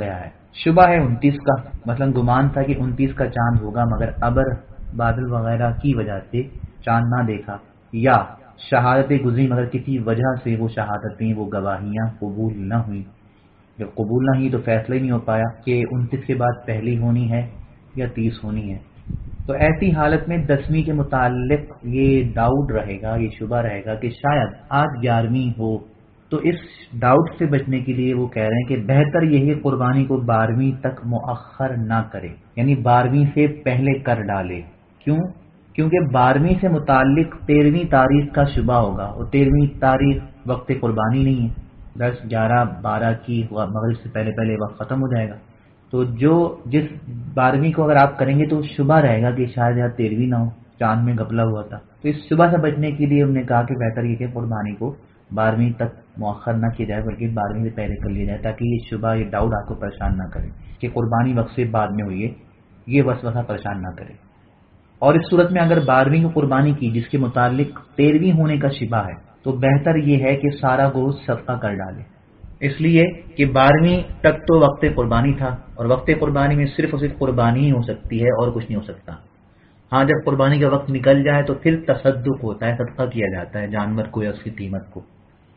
شبہ ہے انتیس کا، مثلا گمان تھا کہ انتیس کا چاند ہوگا مگر ابر بادل وغیرہ کی وجہ سے چاند نہ دیکھا، یا شہادتیں گزری مگر کسی وجہ سے وہ شہادتیں وہ گواہیاں قبول نہ ہوئی، جب قبول نہ ہوئی تو فیصلہ ہی نہیں ہو پایا کہ انتیس کے بعد پہلی ہونی ہے یا تیس ہونی ہے۔ تو ایسی حالت میں دسویں کے متعلق یہ ڈاؤٹ رہے گا، یہ شبہ رہے گا کہ شاید آج گیارہویں ہو۔ تو اس ڈاؤٹ سے بچنے کے لیے وہ کہہ رہے ہیں کہ بہتر یہی قربانی کو بارہویں تک مؤخر نہ کرے، یعنی بارہویں سے پہلے کر ڈالے۔ کیوں؟ کیونکہ بارہویں سے متعلق تیرہویں تاریخ کا شبہ ہوگا، اور تیرہویں تاریخ وقت قربانی نہیں ہے، دس گیارہ بارہ کی مغرب سے پہلے پہلے وقت ختم ہو جائے گا۔ تو جو جس بارہویں کو اگر آپ کریں گے تو شبہ رہے گا کہ شاید یار تیرہویں نہ ہو، چاند میں گپلا ہوا تھا۔ تو اس شبہ سے بچنے کے لیے ہم نے کہا کہ بہتر یہ کہ قربانی کو بارہویں تک مؤخر نہ کیا جائے بلکہ بارہویں سے پہلے کر لیا جائے، تاکہ یہ شبہ یہ ڈاؤٹ آپ کو پریشان نہ کرے کہ قربانی وقت سے بعد میں ہوئی ہے، یہ وسوسہ پریشان نہ کرے۔ اور اس صورت میں اگر بارہویں کو قربانی کی جس کے متعلق تیرہویں ہونے کا شبہ ہے تو بہتر یہ ہے کہ سارا گوشت صدقہ کر ڈالے، اس لیے کہ بارہویں تک تو وقت قربانی تھا، اور وقت قربانی میں صرف اور صرف قربانی ہی ہو سکتی ہے اور کچھ نہیں ہو سکتا۔ ہاں جب قربانی کا وقت نکل جائے تو پھر تصدق ہوتا ہے، صدقہ کیا جاتا ہے جانور کو یا اس کی قیمت کو۔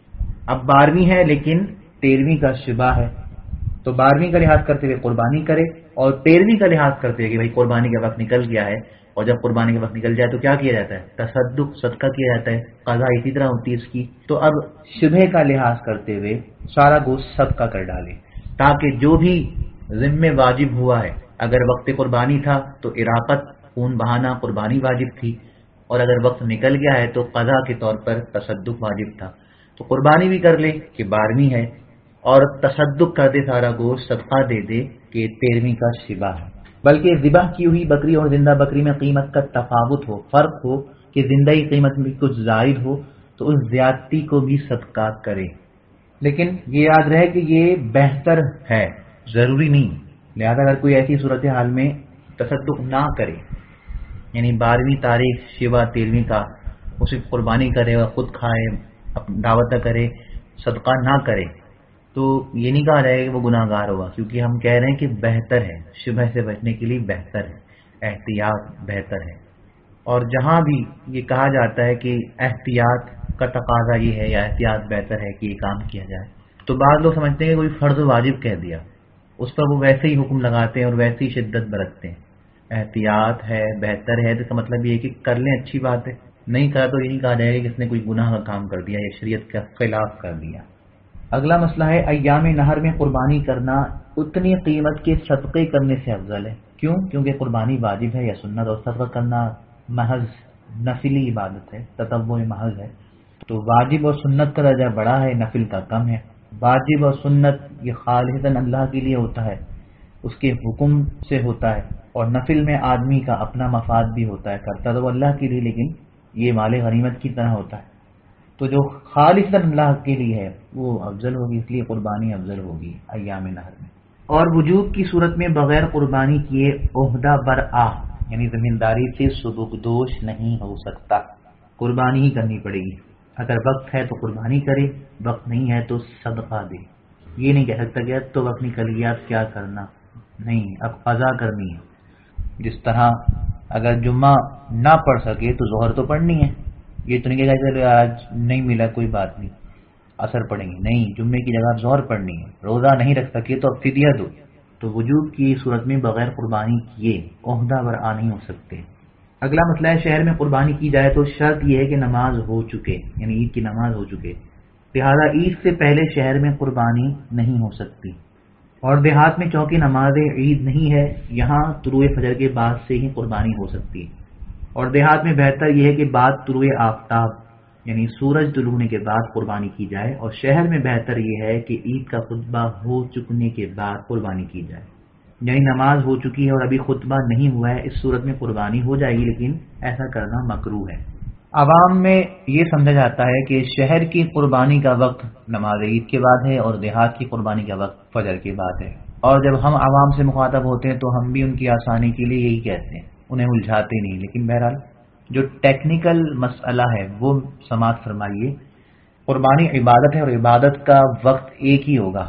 اب بارہویں ہے لیکن تیرہویں کا شبہ ہے، تو بارہویں کا لحاظ کرتے ہوئے قربانی کرے، اور تیرہویں کا لحاظ کرتے ہوئے کہ بھائی قربانی کا وقت نکل گیا ہے، اور جب قربانی کا وقت نکل جائے تو کیا کیا جاتا ہے؟ تصدق، صدقہ کیا جاتا ہے، قضا اسی طرح ہوتی ہے اس کی۔ تو اب شبہ کا لحاظ کرتے ہوئے سارا گوشت صدقہ کر ڈالے، تاکہ جو بھی ذمہ واجب ہوا ہے، اگر وقت قربانی تھا تو اراقت خون بہانا قربانی واجب تھی، اور اگر وقت نکل گیا ہے تو قضا کے طور پر تصدق واجب تھا، تو قربانی بھی کر لے کہ بارہویں ہے، اور تصدق کر دے، سارا گوشت صدقہ دے دے کہ تیرہویں کا شبہ ہے۔ بلکہ ذبح کی ہوئی بکری اور زندہ بکری میں قیمت کا تفاوت ہو، فرق ہو کہ زندہ کی قیمت میں کچھ زائد ہو تو اس زیادتی کو بھی صدقہ کرے، لیکن یہ یاد رہے کہ یہ بہتر ہے، ضروری نہیں۔ لہذا اگر کوئی ایسی صورتحال میں تصدق نہ کرے، یعنی بارہویں تاریخ شبہ تیرہویں کا وہ صرف قربانی کرے اور خود کھائے، دعوت کرے، صدقہ نہ کرے، تو یہ نہیں کہا جائے گا کہ وہ گناہ گار ہوگا، کیونکہ ہم کہہ رہے ہیں کہ بہتر ہے، شبہ سے بچنے کے لیے بہتر ہے، احتیاط بہتر ہے۔ اور جہاں بھی یہ کہا جاتا ہے کہ احتیاط کا تقاضا یہ ہے یا احتیاط بہتر ہے کہ یہ کام کیا جائے، تو بعض لوگ سمجھتے ہیں کہ کوئی فرض و واجب کہہ دیا، اس پر وہ ویسے ہی حکم لگاتے ہیں اور ویسے ہی شدت برتتے ہیں۔ احتیاط ہے، بہتر ہے، تو اس کا مطلب یہ ہے کہ کر لیں، اچھی بات ہے، نہیں کرا تو یہ نہیں کہا جائے گا کہ اس نے کوئی گناہ کا کام کر دیا یا شریعت کے خلاف کر دیا۔ اگلا مسئلہ ہے ایام نہر میں قربانی کرنا اتنی قیمت کے صدقے کرنے سے افضل ہے۔ کیوں؟ کیونکہ قربانی واجب ہے یا سنت، اور صدقہ کرنا محض نفلی عبادت ہے، تطوع محض ہے، تو واجب اور سنت کا درجہ بڑا ہے، نفل کا کم ہے۔ واجب اور سنت یہ خالصاً اللہ کے لیے ہوتا ہے، اس کے حکم سے ہوتا ہے، اور نفل میں آدمی کا اپنا مفاد بھی ہوتا ہے، کرتا تو اللہ کے لیے لیکن یہ مال غنیمت کی طرح ہوتا ہے، تو جو خالصاً اللہ کے لیے ہے وہ افضل ہوگی، اس لیے قربانی افضل ہوگی ایام نہر میں۔ اور وجوب کی صورت میں بغیر قربانی کیے عہدہ برآ یعنی زمینداری سے سبکدوش نہیں ہو سکتا، قربانی ہی کرنی پڑے گی۔ اگر وقت ہے تو قربانی کرے، وقت نہیں ہے تو صدقہ دے۔ یہ نہیں کہہ سکتا کہ اب تو وقت نکل گیا اب کیا کرنا، نہیں، اب قضا کرنی ہے۔ جس طرح اگر جمعہ نہ پڑھ سکے تو ظہر تو پڑھنی ہے، یہ تو نہیں کہا کہ آج نہیں ملا کوئی بات نہیں اثر پڑیں گے، نہیں، جمعے کی جگہ ظہر پڑھنی ہے۔ روزہ نہیں رکھ سکے تو اب فدیہ دو۔ تو وجوب کی صورت میں بغیر قربانی کیے عہدہ برآ نہیں ہو سکتے۔ اگلا مسئلہ ہے شہر میں قربانی کی جائے تو شرط یہ ہے کہ نماز ہو چکے، یعنی عید کی نماز ہو چکے، لہذا عید سے پہلے شہر میں قربانی نہیں ہو سکتی۔ اور دیہات میں چونکہ نماز عید نہیں ہے، یہاں طلوع فجر کے بعد سے ہی قربانی ہو سکتی ہے، اور دیہات میں بہتر یہ ہے کہ بعد طلوع آفتاب یعنی سورج طلوع ہونے کے بعد قربانی کی جائے، اور شہر میں بہتر یہ ہے کہ عید کا خطبہ ہو چکنے کے بعد قربانی کی جائے، یعنی نماز ہو چکی ہے اور ابھی خطبہ نہیں ہوا ہے، اس صورت میں قربانی ہو جائے گی لیکن ایسا کرنا مکروہ ہے۔ عوام میں یہ سمجھا جاتا ہے کہ شہر کی قربانی کا وقت نماز عید کے بعد ہے اور دیہات کی قربانی کا وقت فجر کے بعد ہے، اور جب ہم عوام سے مخاطب ہوتے ہیں تو ہم بھی ان کی آسانی کے لیے یہی کہتے ہیں، انہیں الجھاتے نہیں، لیکن بہرحال جو ٹیکنیکل مسئلہ ہے وہ سماعت فرمائیے۔ قربانی عبادت ہے اور عبادت کا وقت ایک ہی ہوگا،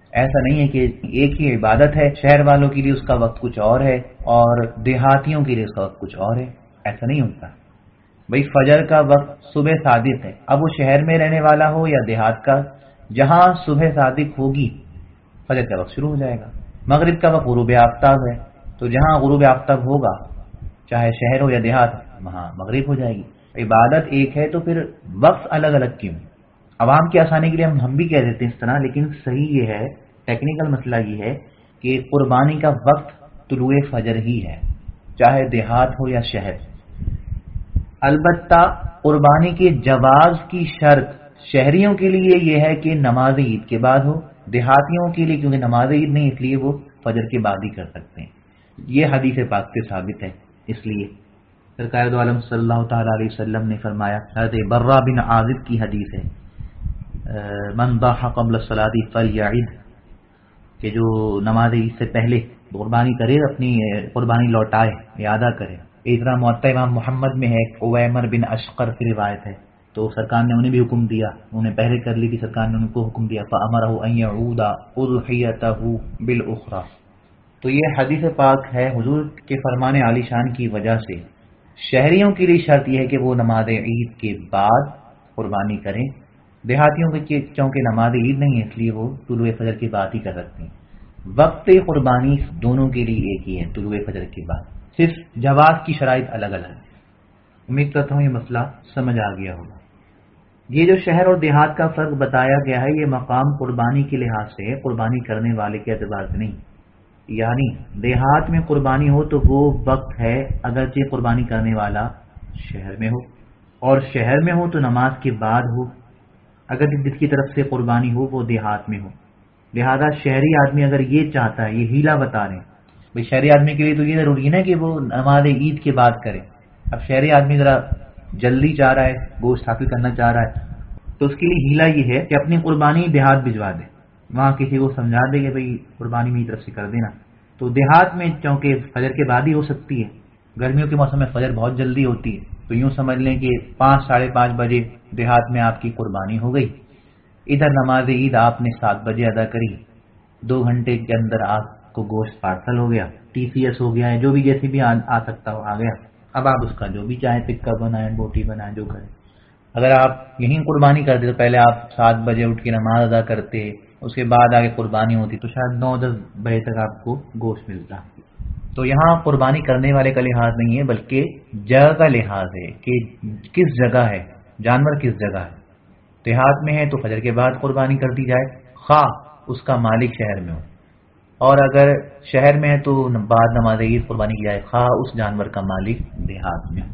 ایسا نہیں ہے کہ ایک ہی عبادت ہے، شہر والوں کے لیے اس کا وقت کچھ اور ہے اور دیہاتیوں کے لیے اس کا وقت کچھ اور ہے، ایسا نہیں ہوتا۔ بھئی فجر کا وقت صبح صادق ہے، اب وہ شہر میں رہنے والا ہو یا دیہات کا، جہاں صبح صادق ہوگی فجر کا وقت شروع ہو جائے گا۔ مغرب کا وقت غروب آفتاب ہے، تو جہاں غروب آفتاب ہوگا چاہے شہر ہو یا دیہات وہاں مغرب ہو جائے گی۔ عبادت ایک ہے تو پھر وقت الگ الگ کیوں؟ عوام کی آسانی کے لیے ہم ہم بھی کہہ دیتے ہیں اس طرح، لیکن صحیح یہ ہے، ٹیکنیکل مسئلہ یہ ہے کہ قربانی کا وقت طلوع فجر ہی ہے، چاہے دیہات ہو یا شہر۔ البتہ قربانی کے جواز کی شرط شہریوں کے لیے یہ ہے کہ نماز عید کے بعد ہو، دیہاتیوں کے لیے کیونکہ نماز عید نہیں اس لیے وہ فجر کے بعد ہی کر سکتے ہیں۔ یہ حدیث پاک سے ثابت ہے، اس لیے سرکار دو عالم صلی اللہ تعالی علیہ وسلم نے فرمایا، حضرت برہ بن عازب کی حدیث ہے، من ضحى قبل الصلاة فليعد، کہ جو نماز عید سے پہلے قربانی کرے اپنی قربانی لوٹائے، اعادہ کرے۔ اس طرح معطا امام محمد میں ہے، عویمر بن اشقر کی روایت ہے، تو سرکار نے انہیں بھی حکم دیا، انہوں نے پہلے کر لی تھی، سرکار نے ان کو حکم دیا فَأَمَرَهُ أَن يَعُودَ أُضْحِيَتَهُ بِالْأُخْرَى۔ تو یہ حدیث پاک ہے حضور کے فرمان عالی شان کی وجہ سے شہریوں کے لیے شرط یہ ہے کہ وہ نماز عید کے بعد قربانی کریں، دیہاتیوں کے چونکہ نماز عید نہیں ہے اس لیے وہ طلوع فجر کے بعد ہی کر سکتے ہیں۔ وقت قربانی دونوں کے لیے ایک ہی ہے، طلوع فجر کے بعد، صرف جواز کی شرائط الگ الگ ہے۔ امید کرتا ہوں یہ مسئلہ سمجھ آ گیا ہوگا۔ یہ جو شہر اور دیہات کا فرق بتایا گیا ہے یہ مقام قربانی کے لحاظ سے قربانی کرنے والے کے اعتبار سے نہیں، یعنی دیہات میں قربانی ہو تو وہ وقت ہے اگرچہ قربانی کرنے والا شہر میں ہو، اور شہر میں ہو تو نماز کے بعد ہو، اگر جس کی طرف سے قربانی ہو وہ دیہات میں ہو۔ لہذا شہری آدمی اگر یہ چاہتا ہے، یہ ہیلا بتا رہے ہیں بھائی، شہری آدمی کے لیے تو یہ ضروری ہے نا کہ وہ نماز عید کے بعد کرے۔ اب شہری آدمی ذرا جلدی چاہ رہا ہے، گوشت حاصل کرنا چاہ رہا ہے، تو اس کے لیے ہیلا یہ ہے کہ اپنی قربانی دیہات بھجوا دے، وہاں کسی کو سمجھا دے کہ بھائی قربانی میری طرف سے کر دینا۔ تو دیہات میں چونکہ فجر کے بعد ہی ہو سکتی ہے، گرمیوں کے موسم میں فجر بہت جلدی ہوتی ہے، تو یوں سمجھ لیں کہ پانچ ساڑھے پانچ بجے دیہات میں آپ کی قربانی ہو گئی، ادھر نماز عید آپ نے سات بجے ادا کری، دو گھنٹے کے اندر آپ کو گوشت پارسل ہو گیا، ٹی سی ایس ہو گیا ہے، جو بھی جیسے بھی آ سکتا ہو آ گیا۔ اب آپ اس کا جو بھی چاہیں ٹکا بنائیں، بوٹی بنائیں، جو کریں۔ اگر آپ یہیں قربانی کرتے تو پہلے آپ سات بجے اٹھ کے نماز ادا کرتے، اس کے بعد آگے قربانی ہوتی تو شاید نو دس بجے تک آپ کو گوشت ملتا۔ تو یہاں قربانی کرنے والے کا لحاظ نہیں ہے بلکہ جگہ کا لحاظ ہے کہ کس جگہ ہے، جانور کس جگہ ہے۔ دیہات میں ہے تو فجر کے بعد قربانی کر دی جائے، خواہ اس کا مالک شہر میں ہو، اور اگر شہر میں ہے تو بعد نماز عید قربانی کی جائے، خواہ اس جانور کا مالک دیہات میں ہو۔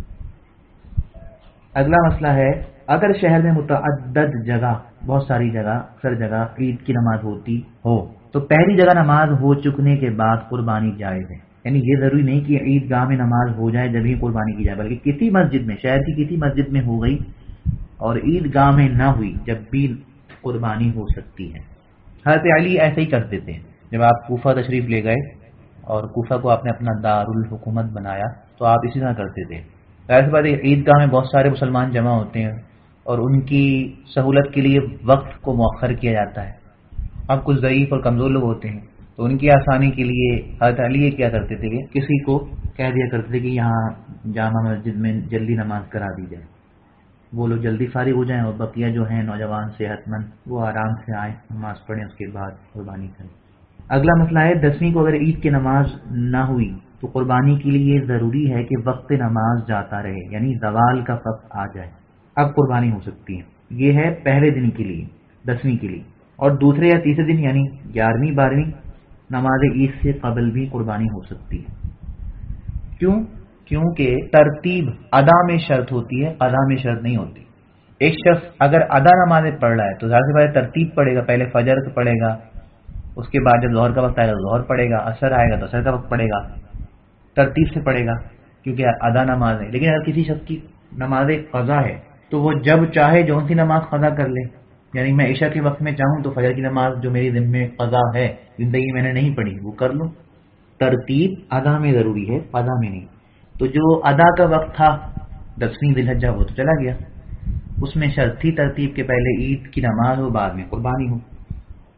اگلا مسئلہ ہے، اگر شہر میں متعدد جگہ، بہت ساری جگہ، اکثر جگہ عید کی نماز ہوتی ہو تو پہلی جگہ نماز ہو چکنے کے بعد قربانی جائز ہے، یعنی یہ ضروری نہیں کہ عید گاہ میں نماز ہو جائے جب ہی قربانی کی جائے، بلکہ کسی مسجد میں، شہر کی کسی مسجد میں ہو گئی اور عید گاہ میں نہ ہوئی جب بھی قربانی ہو سکتی ہے۔ حضرت علی ایسے ہی کرتے تھے، جب آپ کوفہ تشریف لے گئے اور کوفہ کو آپ نے اپنا دارالحکومت بنایا تو آپ اسی طرح کرتے تھے۔ ایسے بات عید گاہ میں بہت سارے مسلمان جمع ہوتے ہیں اور ان کی سہولت کے لیے وقت کو مؤخر کیا جاتا ہے۔ اب کچھ ضعیف اور کمزور لوگ ہوتے ہیں تو ان کی آسانی کے لیے حضرت علی کیا کرتے تھے کہ کسی کو کہہ دیا کرتے تھے کہ یہاں جامع مسجد میں جلدی نماز کرا دی جائے، وہ لوگ جلدی فارغ ہو جائیں اور بقیہ جو ہیں نوجوان صحت مند وہ آرام سے آئیں، نماز پڑھیں، اس کے بعد قربانی کریں۔ اگلا مسئلہ ہے، دسویں کو اگر عید کی نماز نہ ہوئی تو قربانی کے لیے یہ ضروری ہے کہ وقت نماز جاتا رہے، یعنی زوال کا وقت آ جائے، اب قربانی ہو سکتی ہے۔ یہ ہے پہلے دن کے لیے، دسویں کے لیے، اور دوسرے یا تیسرے دن یعنی گیارہویں بارہویں نماز عید سے قبل بھی قربانی ہو سکتی ہے۔ کیوں؟ کیونکہ ترتیب ادا میں شرط ہوتی ہے، ادا میں شرط نہیں ہوتی۔ ایک شخص اگر ادا نمازیں پڑھ رہا ہے تو ظاہر سی بات ہے ترتیب پڑھے گا، پہلے فجر پڑھے گا، اس کے بعد جب ظہر کا وقت آئے گا ظہر پڑھے گا، عصر آئے گا تو عصر کا وقت پڑھے گا، ترتیب سے پڑھے گا کیونکہ ادا نماز ہے۔ لیکن اگر کسی شخص کی نماز قضا ہے تو وہ جب چاہے جون سی نماز قضا کر لے، یعنی میں عشاء کے وقت میں چاہوں تو فجر کی نماز جو میری ذمہ قضا ہے، زندگی میں نے نہیں پڑھی، وہ کر لوں۔ ترتیب ادا میں ضروری ہے، قضا میں نہیں۔ تو جو ادا کا وقت تھا دسویں ذی الحجہ وہ تو چلا گیا، اس میں شرط تھی ترتیب کے پہلے عید کی نماز ہو بعد میں قربانی ہو۔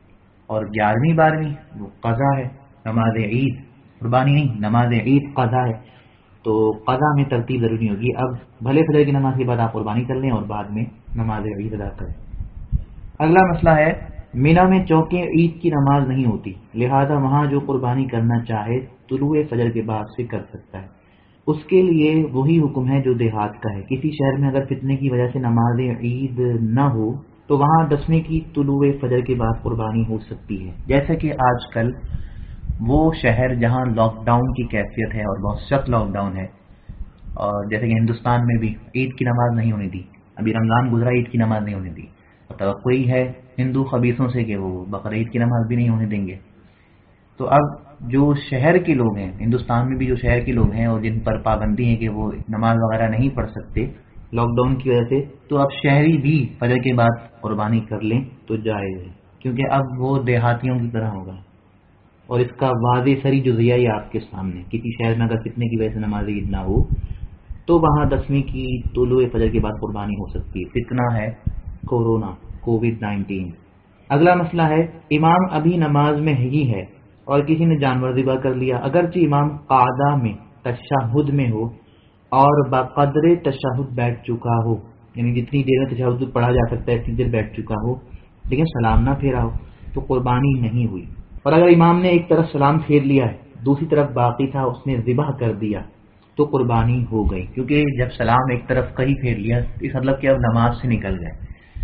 اور گیارہویں بارہویں وہ قضا ہے، نماز عید، قربانی نہیں، نماز عید قضا ہے، تو قضا میں ترتیب ضروری ہوگی۔ اب بھلے فجر کی نماز کے بعد آپ قربانی کر لیں اور بعد میں نماز عید ادا کریں۔ اگلا مسئلہ ہے مینا میں چونکہ عید کی نماز نہیں ہوتی، لہذا وہاں جو قربانی کرنا چاہے طلوع فجر کے بعد سے کر سکتا ہے۔ اس کے لیے وہی حکم ہے جو دیہات کا ہے۔ کسی شہر میں اگر فتنے کی وجہ سے نماز عید نہ ہو تو وہاں دسویں کی طلوع فجر کے بعد قربانی ہو سکتی ہے، جیسے کہ آج کل وہ شہر جہاں لاک ڈاؤن کی کیفیت ہے اور بہت سخت لاک ڈاؤن ہے، اور جیسے کہ ہندوستان میں بھی عید کی نماز نہیں ہونے دی، ابھی رمضان گزرا عید کی نماز نہیں ہونے دی، اور توقع ہی ہے ہندو خبیصوں سے کہ وہ بقرعید کی نماز بھی نہیں ہونے دیں گے۔ تو اب جو شہر کے لوگ ہیں، ہندوستان میں بھی جو شہر کے لوگ ہیں اور جن پر پابندی ہے کہ وہ نماز وغیرہ نہیں پڑھ سکتے لاک ڈاؤن کی وجہ سے، تو اب شہری بھی فجر کے بعد قربانی کر لیں تو جائز ہے، کیونکہ اب وہ دیہاتیوں کی طرح ہوگا۔ اور اس کا واضح سری جزیہ ہی آپ کے سامنے، کسی شہر میں اگر فتنے کی وجہ سے نماز عید نہ ہو تو وہاں دسویں کی طلوع فجر کے بعد قربانی ہو سکتی ہے۔ فتنہ ہے کورونا، کووڈ نائنٹین۔ اگلا مسئلہ ہے امام ابھی نماز میں ہی ہے اور کسی نے جانور ذبح کر لیا، اگرچہ امام قعدہ میں تشہد میں ہو اور بقدر تشہد بیٹھ چکا ہو، یعنی جتنی دیر میں تشہد پڑھا جا سکتا ہے اتنی دیر بیٹھ چکا ہو، لیکن سلام نہ پھیرا ہو تو قربانی نہیں ہوئی۔ اور اگر امام نے ایک طرف سلام پھیر لیا ہے، دوسری طرف باقی تھا، اس نے ذبح کر دیا تو قربانی ہو گئی، کیونکہ جب سلام ایک طرف کہیں پھیر لیا اس مطلب کہ اب نماز سے نکل گئے۔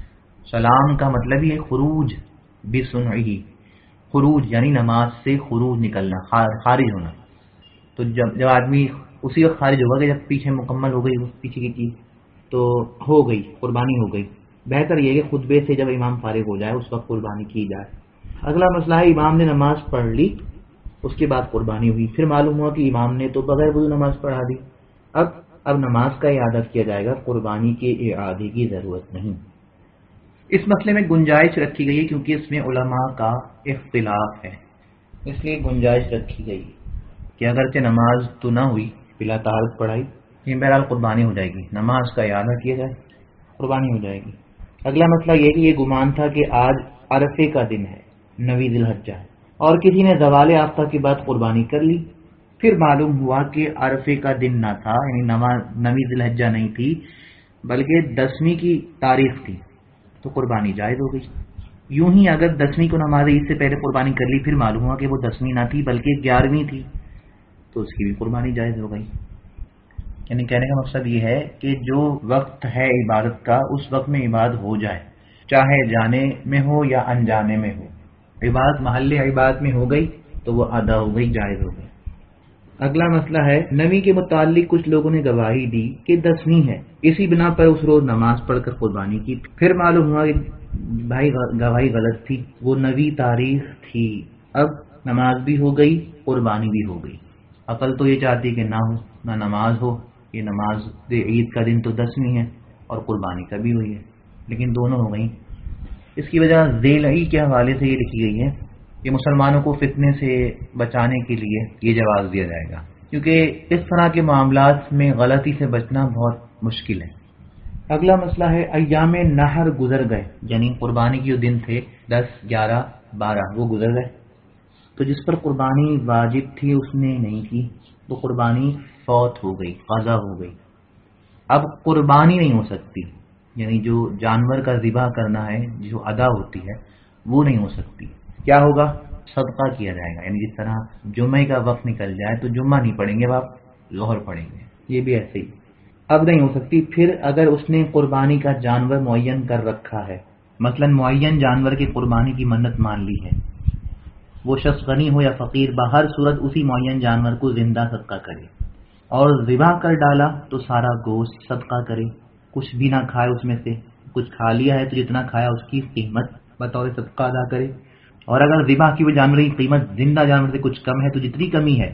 سلام کا مطلب ہی ہے خروج بسنعہ، خروج یعنی نماز سے خروج نکلنا، خارج ہونا۔ تو جب جب آدمی اسی وقت خارج ہوگا کہ جب پیچھے مکمل ہو گئی پیچھے کی چیز تو ہو گئی، قربانی ہو گئی۔ بہتر یہ کہ خطبے سے جب امام فارغ ہو جائے اس وقت قربانی کی جائے۔ اگلا مسئلہ ہے امام نے نماز پڑھ لی، اس کے بعد قربانی ہوئی، پھر معلوم ہوا کہ امام نے تو بغیر وضو نماز پڑھا دی، اب اب نماز کا اعادہ کیا جائے گا، قربانی کے اعادے کی ضرورت نہیں۔ اس مسئلے میں گنجائش رکھی گئی ہے کیونکہ اس میں علماء کا اختلاف ہے، اس لیے گنجائش رکھی گئی کہ اگرچہ نماز تو نہ ہوئی، بلا طہارت پڑھائی، لیکن بہرحال قربانی ہو جائے گی، نماز کا اعادہ کیا جائے، قربانی ہو جائے گی۔ اگلا مسئلہ یہ کہ یہ گمان تھا کہ آج عرفے کا دن ہے، نویں ذی الحجہ ہے، اور کسی نے زوال آفتاب کے بعد قربانی کر لی، پھر معلوم ہوا کہ عرفے کا دن نہ تھا، یعنی نویں ذی الحجہ نہیں تھی بلکہ دسویں کی تاریخ تھی، تو قربانی جائز ہو گئی۔ یوں ہی اگر دسویں کو نماز عید سے پہلے قربانی کر لی، پھر معلوم ہوا کہ وہ دسویں نہ تھی بلکہ گیارہویں تھی، تو اس کی بھی قربانی جائز ہو گئی۔ یعنی کہنے کا مقصد یہ ہے کہ جو وقت ہے عبادت کا اس وقت میں عبادت ہو جائے، چاہے جانے میں ہو یا انجانے میں ہو، عبادت محل عبادت میں ہو گئی تو وہ ادا ہو گئی، جائز ہو گئی۔ اگلا مسئلہ ہے نویں کے متعلق کچھ لوگوں نے گواہی دی کہ دسویں ہے، اسی بنا پر اس روز نماز پڑھ کر قربانی کی، پھر معلوم ہوا کہ بھائی گواہی غلط تھی، وہ نویں تاریخ تھی، اب نماز بھی ہو گئی قربانی بھی ہو گئی۔ عقل تو یہ چاہتی کہ نہ ہو، نہ نماز ہو، یہ نماز عید کا دن تو دسویں ہے اور قربانی کا بھی ہوئی ہے، لیکن دونوں ہو گئی۔ اس کی وجہ ذیل کے حوالے سے یہ لکھی گئی ہے کہ مسلمانوں کو فتنے سے بچانے کے لیے یہ جواز دیا جائے گا، کیونکہ اس طرح کے معاملات میں غلطی سے بچنا بہت مشکل ہے۔ اگلا مسئلہ ہے ایام نحر گزر گئے، یعنی قربانی کے جو دن تھے دس گیارہ بارہ وہ گزر گئے، تو جس پر قربانی واجب تھی اس نے نہیں کی تو قربانی فوت ہو گئی، قضا ہو گئی۔ اب قربانی نہیں ہو سکتی، یعنی جو جانور کا ذبح کرنا ہے جو ادا ہوتی ہے وہ نہیں ہو سکتی، کیا ہوگا؟ صدقہ کیا جائے گا، یعنی جس طرح جمعہ کا وقت نکل جائے تو جمعہ نہیں پڑھیں گے، آپ ظہر پڑھیں گے، یہ بھی ایسے ہی اب نہیں ہو سکتی۔ پھر اگر اس نے قربانی کا جانور معین کر رکھا ہے، مثلا معین جانور کی قربانی کی منت مان لی ہے، وہ شخص غنی ہو یا فقیر، بہر صورت اسی معین جانور کو زندہ صدقہ کرے، اور ذبح کر ڈالا تو سارا گوشت صدقہ کرے، کچھ بھی نہ کھائے، اس میں سے کچھ کھا لیا ہے تو جتنا کھایا اس کی قیمت بطور صدقہ ادا کرے، اور اگر ذبح کی وہ جانور کی قیمت زندہ جانور سے کچھ کم ہے تو جتنی کمی ہے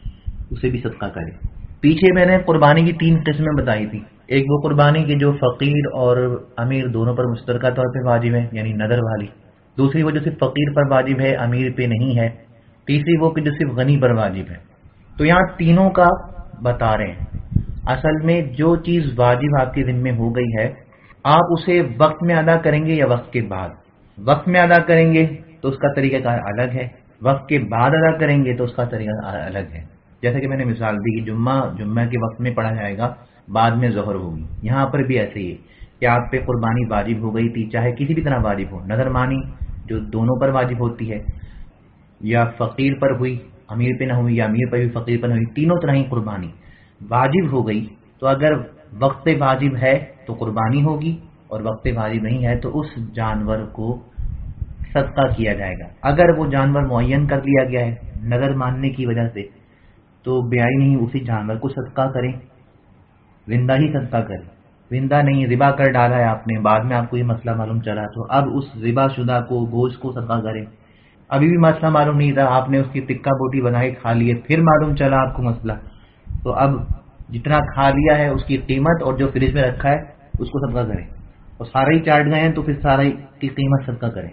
اسے بھی صدقہ کرے۔ پیچھے میں نے قربانی کی تین قسمیں بتائی تھی، ایک وہ قربانی کی جو فقیر اور امیر دونوں پر مشترکہ طور پہ واجب ہے، یعنی نذر والی، دوسری وہ جو صرف فقیر پر واجب ہے امیر پہ نہیں ہے، تیسری وہ کہ جو صرف غنی پر واجب ہے۔ تو یہاں تینوں کا بتا رہے ہیں۔ اصل میں جو چیز واجب آپ کے ذمہ ہو گئی ہے، آپ اسے وقت میں ادا کریں گے یا وقت کے بعد؟ وقت میں ادا کریں گے تو اس کا طریقہ کار الگ ہے، وقت کے بعد ادا کریں گے تو اس کا طریقہ کار الگ ہے. جیسے کہ میں نے مثال دی کہ جمعہ جمعہ کے وقت میں پڑھا جائے گا، بعد میں ظہر ہوگی. یہاں پر بھی ایسے ہی ہے کہ آپ پہ قربانی واجب ہو گئی تھی، چاہے کسی بھی طرح واجب ہو، نظر مانی جو دونوں پر واجب ہوتی ہے، یا فقیر پر ہوئی امیر پہ نہ ہوئی، یا امیر پر بھی فقیر پر نہ ہوئی، تینوں طرح ہی قربانی واجب ہو گئی. تو اگر وقت واجب ہے تو قربانی ہوگی، اور وقت واجب نہیں ہے تو اس جانور کو صدقہ کیا جائے گا. اگر وہ جانور معین کر لیا گیا ہے نظر ماننے کی وجہ سے تو بیائی نہیں اسی جانور کو صدقہ کریں، زندہ ہی صدقہ کریں. زندہ نہیں، ذبح کر ڈالا ہے آپ نے، بعد میں آپ کو یہ مسئلہ معلوم چلا تو اب اس ذبح شدہ کو گوشت کو صدقہ کریں. ابھی بھی مسئلہ معلوم نہیں تھا، آپ نے اس کی ٹکا بوٹی بنا کے کھا لیے، پھر معلوم چلا آپ کو مسئلہ، تو اب جتنا کھا لیا ہے اس کی قیمت اور جو فریج میں رکھا ہے اس کو صدقہ کریں، اور سارا ہی چاٹ گئے ہیں تو پھر سارا کی قیمت صدقہ کریں.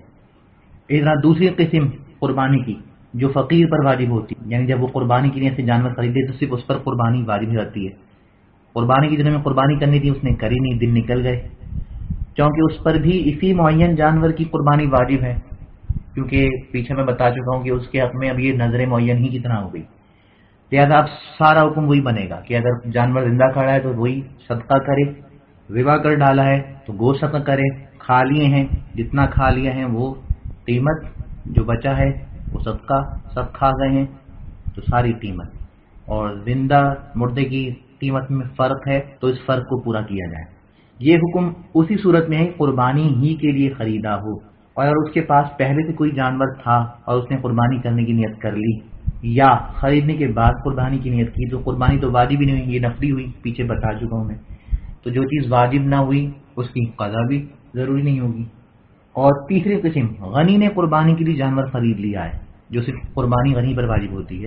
اس طرح دوسری قسم قربانی کی جو فقیر پر واجب ہوتی ہے، یعنی جب وہ قربانی کی نیت سے جانور خریدے تو صرف اس پر قربانی واجب رہتی ہے. قربانی کی دنوں میں قربانی کرنی تھی، اس نے کری نہیں، دن نکل گئے، کیونکہ اس پر بھی اسی معین جانور کی قربانی واجب ہے، کیونکہ پیچھے میں بتا چکا ہوں کہ اس کے حق میں اب یہ نظر معین ہی کی طرح ہو گئی. لہٰذا اب سارا حکم وہی بنے گا کہ اگر جانور زندہ کھڑا ہے تو وہی صدقہ کرے، ذبح کر ڈالا ہے تو گوشت صدقہ کرے، کھا لیے ہیں جتنا کھا لیا ہے وہ قیمت، جو بچا ہے وہ صدقہ، سب کھا گئے ہیں تو ساری قیمت. اور زندہ مردے کی قیمت میں فرق ہے تو اس فرق کو پورا کیا جائے. یہ حکم اسی صورت میں ہے قربانی ہی کے لیے خریدا ہو، اور اگر اس کے پاس پہلے سے کوئی جانور تھا اور اس نے قربانی کرنے کی نیت کر لی یا خریدنے کے بعد قربانی کی نیت کی تو قربانی تو واجب ہی نہیں ہوئی، یہ نفلی ہوئی، پیچھے بتا چکا ہوں میں. تو جو چیز واجب نہ ہوئی اس کی قضا بھی ضروری نہیں ہوگی. اور تیسری قسم، غنی نے قربانی کے لیے جانور خرید لیا ہے، جو صرف قربانی غنی پر واجب ہوتی ہے.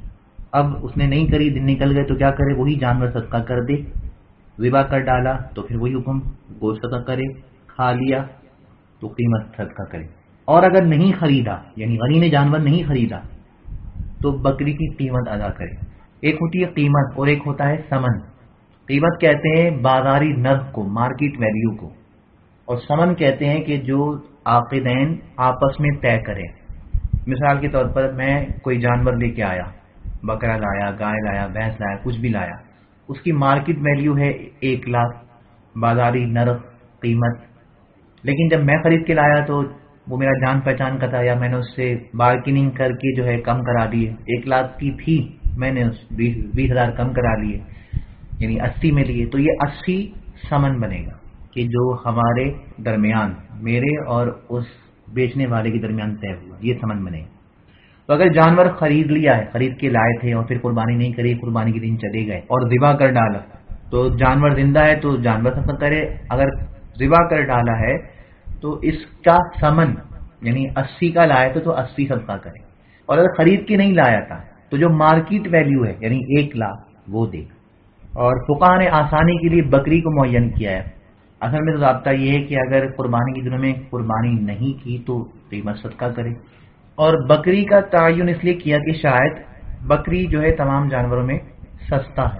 اب اس نے نہیں کری، دن نکل گئے تو کیا کرے، وہی جانور صدقہ کر دے. ذبح کر ڈالا تو پھر وہی حکم، گوشت صدقہ کرے، کھا لیا تو قیمت صدقہ کرے. اور اگر نہیں خریدا، یعنی غنی نے جانور نہیں خریدا تو بکری کی قیمت ادا کرے. ایک ہوتی ہے قیمت اور ایک ہوتا ہے ثمن. قیمت کہتے ہیں بازاری نرخ کو، مارکیٹ ویلیو کو، اور ثمن کہتے ہیں کہ جو عاقدین آپس میں طے کریں. مثال کے طور پر میں کوئی جانور لے کے آیا، بکرا لایا، گائے لایا، بھینس لایا، کچھ بھی لایا، اس کی مارکیٹ ویلیو ہے ایک لاکھ، بازاری نرخ قیمت. لیکن جب میں خرید کے لایا تو وہ میرا جان پہچان کا تھا، یا میں نے اس سے بارگیننگ کر کے جو ہے کم کرا دیے، ایک لاکھ کی تھی میں نے بیس ہزار کم کرا لیے، یعنی اسی میں لیے، تو یہ اسی ثمن بنے گا کہ جو ہمارے درمیان، میرے اور اس بیچنے والے کے درمیان طے ہوا، یہ ثمن بنے گا. تو اگر جانور خرید لیا ہے، خرید کے لائے تھے اور پھر قربانی نہیں کری، قربانی کے دن چلے گئے اور ذبح کر ڈالا، تو جانور زندہ ہے تو جانور صدقہ کرے. اگر ذبح کر ڈالا ہے تو اس کا ثمن یعنی اسی کا لایا تھا تو اسی صدقہ کرے. اور اگر خرید کے نہیں لایا تھا تو جو مارکیٹ ویلیو ہے یعنی ایک لاکھ وہ دے. اور فقہاء نے آسانی کے لیے بکری کو معین کیا ہے. اصل میں تو ضابطہ یہ ہے کہ اگر قربانی کے دنوں میں قربانی نہیں کی تو قیمت صدقہ کرے. اور بکری کا تعین اس لیے کیا کہ شاید بکری جو ہے تمام جانوروں میں سستا ہے.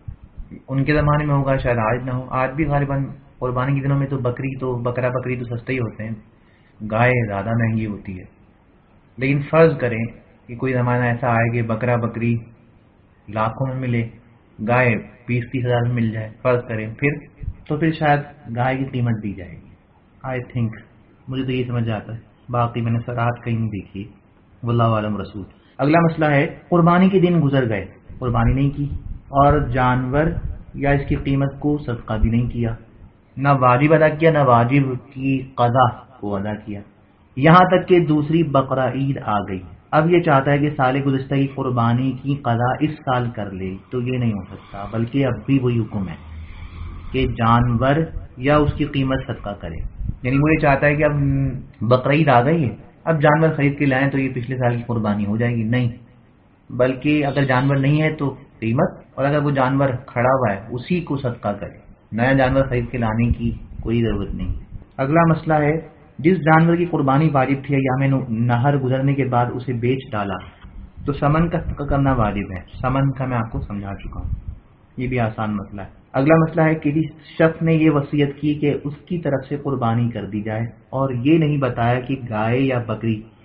ان کے زمانے میں ہوگا، شاید آج نہ ہو. آج بھی غالباً قربانی کے دنوں میں تو بکری تو بکرا بکری تو سستے ہی ہوتے ہیں، گائے زیادہ مہنگی ہوتی ہے. لیکن فرض کریں کہ کوئی زمانہ ایسا آئے کہ بکرا بکری لاکھوں میں ملے، گائے بیس تیس ہزار میں مل جائے، فرض کریں، پھر تو پھر شاید گائے کی قیمت دی جائے گی. آئی تھنک، مجھے تو یہ سمجھ آتا ہے، باقی میں نے سراحت کہیں نہیں دیکھی. واللہ عالم رسول. اگلا مسئلہ ہے قربانی کے دن گزر گئے، قربانی نہیں کی اور جانور یا اس کی قیمت کو صدقہ بھی نہیں کیا، نہ واجب ادا کیا نہ واجب کی قضا کو ادا کیا، یہاں تک کہ دوسری بقرہ عید آ گئی. اب یہ چاہتا ہے کہ سال گزشتہ کی قربانی کی قضا اس سال کر لے، تو یہ نہیں ہو سکتا، بلکہ اب بھی وہی حکم ہے کہ جانور یا اس کی قیمت صدقہ کرے. یعنی وہ یہ چاہتا ہے کہ اب بقرہ عید آ گئی ہے، اب جانور خرید کے لائیں تو یہ پچھلے سال کی قربانی ہو جائے گی. نہیں، بلکہ اگر جانور نہیں ہے تو قیمت، اور اگر وہ جانور کھڑا ہوا ہے اسی کو صدقہ کرے، نیا جانور خرید کے لانے کی کوئی ضرورت نہیں. اگلا مسئلہ ہے جس جانور کی قربانی واجب تھی یا میں نے نہر گزرنے کے بعد اسے بیچ ڈالا تو سمن کا صدقہ کرنا واجب ہے. سمن کا میں آپ کو سمجھا چکا ہوں، یہ بھی آسان مسئلہ ہے. اگلا مسئلہ ہے کہ جس شخص نے یہ وصیت کی کہ اس کی طرف سے قربانی کر دی جائے اور یہ نہیں بتایا کہ گائے یا بکری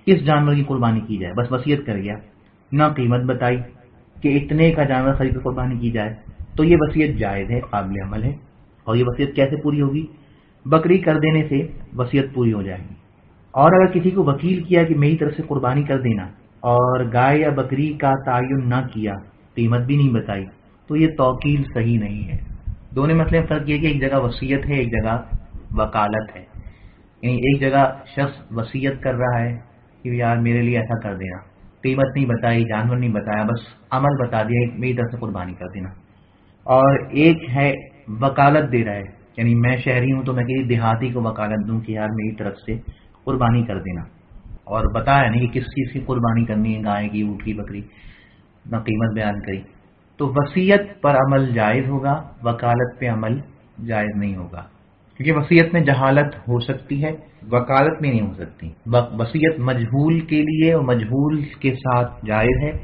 کس جانور کی قربانی کی جائے، بس وصیت کر گیا، نہ قیمت بتائی کہ اتنے کا جانور خرید کر قربانی کی جائے، تو یہ وصیت جائز ہے، قابل عمل ہے۔ اور یہ وصیت کیسے پوری ہوگی؟ بکری کر دینے سے وصیت پوری ہو جائے گی۔ اور اگر کسی کو وکیل کیا کہ میری طرف سے قربانی کر دینا اور گائے یا بکری کا تعین نہ کیا، قیمت بھی نہیں بتائی، تو یہ توکیل صحیح نہیں ہے۔ دونوں مسئلے میں فرق یہ کہ ایک جگہ وصیت ہے، ایک جگہ وکالت ہے۔ یعنی ایک جگہ شخص وصیت کر رہا ہے کہ یار میرے لیے ایسا کر دینا، قیمت نہیں بتائی، جانور نہیں بتایا، بس عمل بتا دیا میری طرف سے قربانی کر دینا۔ اور ایک ہے وکالت دے رہا ہے، یعنی میں شہری ہوں تو میں کسی دیہاتی کو وکالت دوں کہ یار میری طرف سے قربانی کر دینا، اور بتایا نہیں کہ کس چیز کی قربانی کرنی ہے، گائے کی، اونٹ کی، بکری، نہ قیمت بیان کری، تو وصیت پر عمل جائز ہوگا، وکالت پہ عمل جائز نہیں ہوگا، کیونکہ وصیت میں جہالت ہو سکتی ہے، وکالت میں نہیں ہو سکتی۔ وصیت مجہول کے لیے اور مجہول کے ساتھ جائز ہے،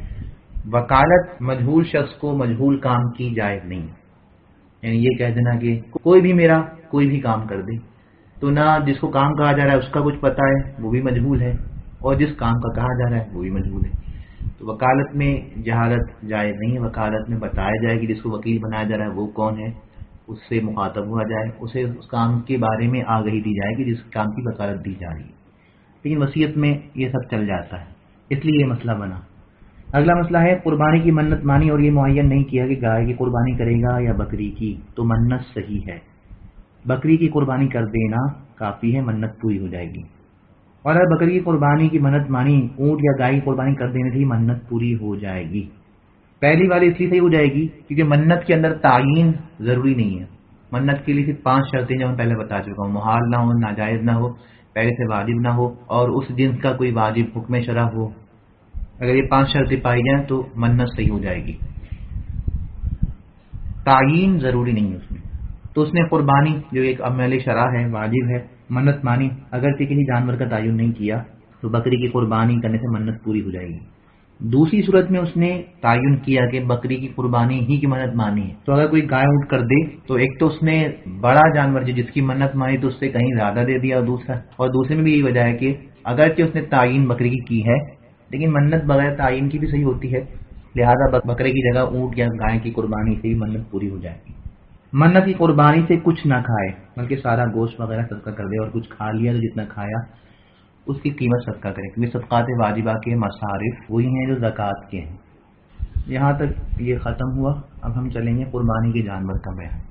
وکالت مجہول شخص کو مجہول کام کی جائز نہیں، یعنی یہ کہہ دینا کہ کوئی بھی میرا کوئی بھی کام کر دے، تو نہ جس کو کام کہا جا رہا ہے اس کا کچھ پتہ ہے، وہ بھی مجہول ہے، اور جس کام کا کہا جا رہا ہے وہ بھی مجہول ہے۔ تو وکالت میں جہالت جائز نہیں ہے، وکالت میں بتایا جائے کہ جس کو وکیل بنایا جا رہا ہے وہ کون ہے، اس سے مخاطب ہوا جائے، اسے اس کام کے بارے میں آگہی دی جائے کہ جس کام کی وکالت دی جا رہی ہے۔ لیکن وصیت میں یہ سب چل جاتا ہے، اس لیے یہ مسئلہ بنا۔ اگلا مسئلہ ہے قربانی کی منت مانی اور یہ معین نہیں کیا کہ گائے کی قربانی کرے گا یا بکری کی، تو منت صحیح ہے، بکری کی قربانی کر دینا کافی ہے، منت پوری ہو جائے گی۔ اور اگر بکری کی قربانی کی منت مانی، اونٹ یا گائے کی قربانی کر دینے سے منت پوری ہو جائے گی۔ پہلی والی اس لیے صحیح ہو جائے گی کیونکہ منت کے اندر تعین ضروری نہیں ہے، منت کے لیے صرف پانچ شرطیں جو میں پہلے بتا چکا ہوں، محال نہ ہو، ناجائز نہ ہو، پہلے سے واجب نہ ہو، اور اس جنس کا کوئی واجب حکم شرع ہو۔ اگر یہ پانچ شرطیں پائی جائیں تو منت صحیح ہو جائے گی، تعین ضروری نہیں ہے اس میں۔ تو اس نے قربانی جو ایک عمل شرع ہے، واجب ہے، منت مانی، اگر کسی جانور کا تعین نہیں کیا تو بکری کی قربانی کرنے سے منت پوری ہو جائے گی۔ دوسری صورت میں اس نے تعین کیا کہ بکری کی قربانی ہی کی منت مانی ہے، تو اگر کوئی گائے اونٹ کر دے تو ایک تو اس نے بڑا جانور جس کی منت مانی تو اس سے کہیں زیادہ دے دیا، اور دوسرا اور دوسرے میں بھی یہی وجہ ہے کہ اگرچہ اس نے تعین بکری کی کی ہے لیکن منت بغیر تعین کی بھی صحیح ہوتی ہے، لہذا بکرے کی جگہ اونٹ یا گائے کی قربانی سے ہی منت پوری ہو جائے گی۔ منت کی قربانی سے کچھ نہ کھائے بلکہ سارا گوشت وغیرہ صدقہ کر دے، اور کچھ کھا لیا تو جتنا کھایا اس کی قیمت صدقہ کرے، کیونکہ صدقات واجبہ کے مصارف وہی ہیں جو زکوٰۃ کے ہیں۔ یہاں تک یہ ختم ہوا، اب ہم چلیں گے قربانی کے جانور کا بیان۔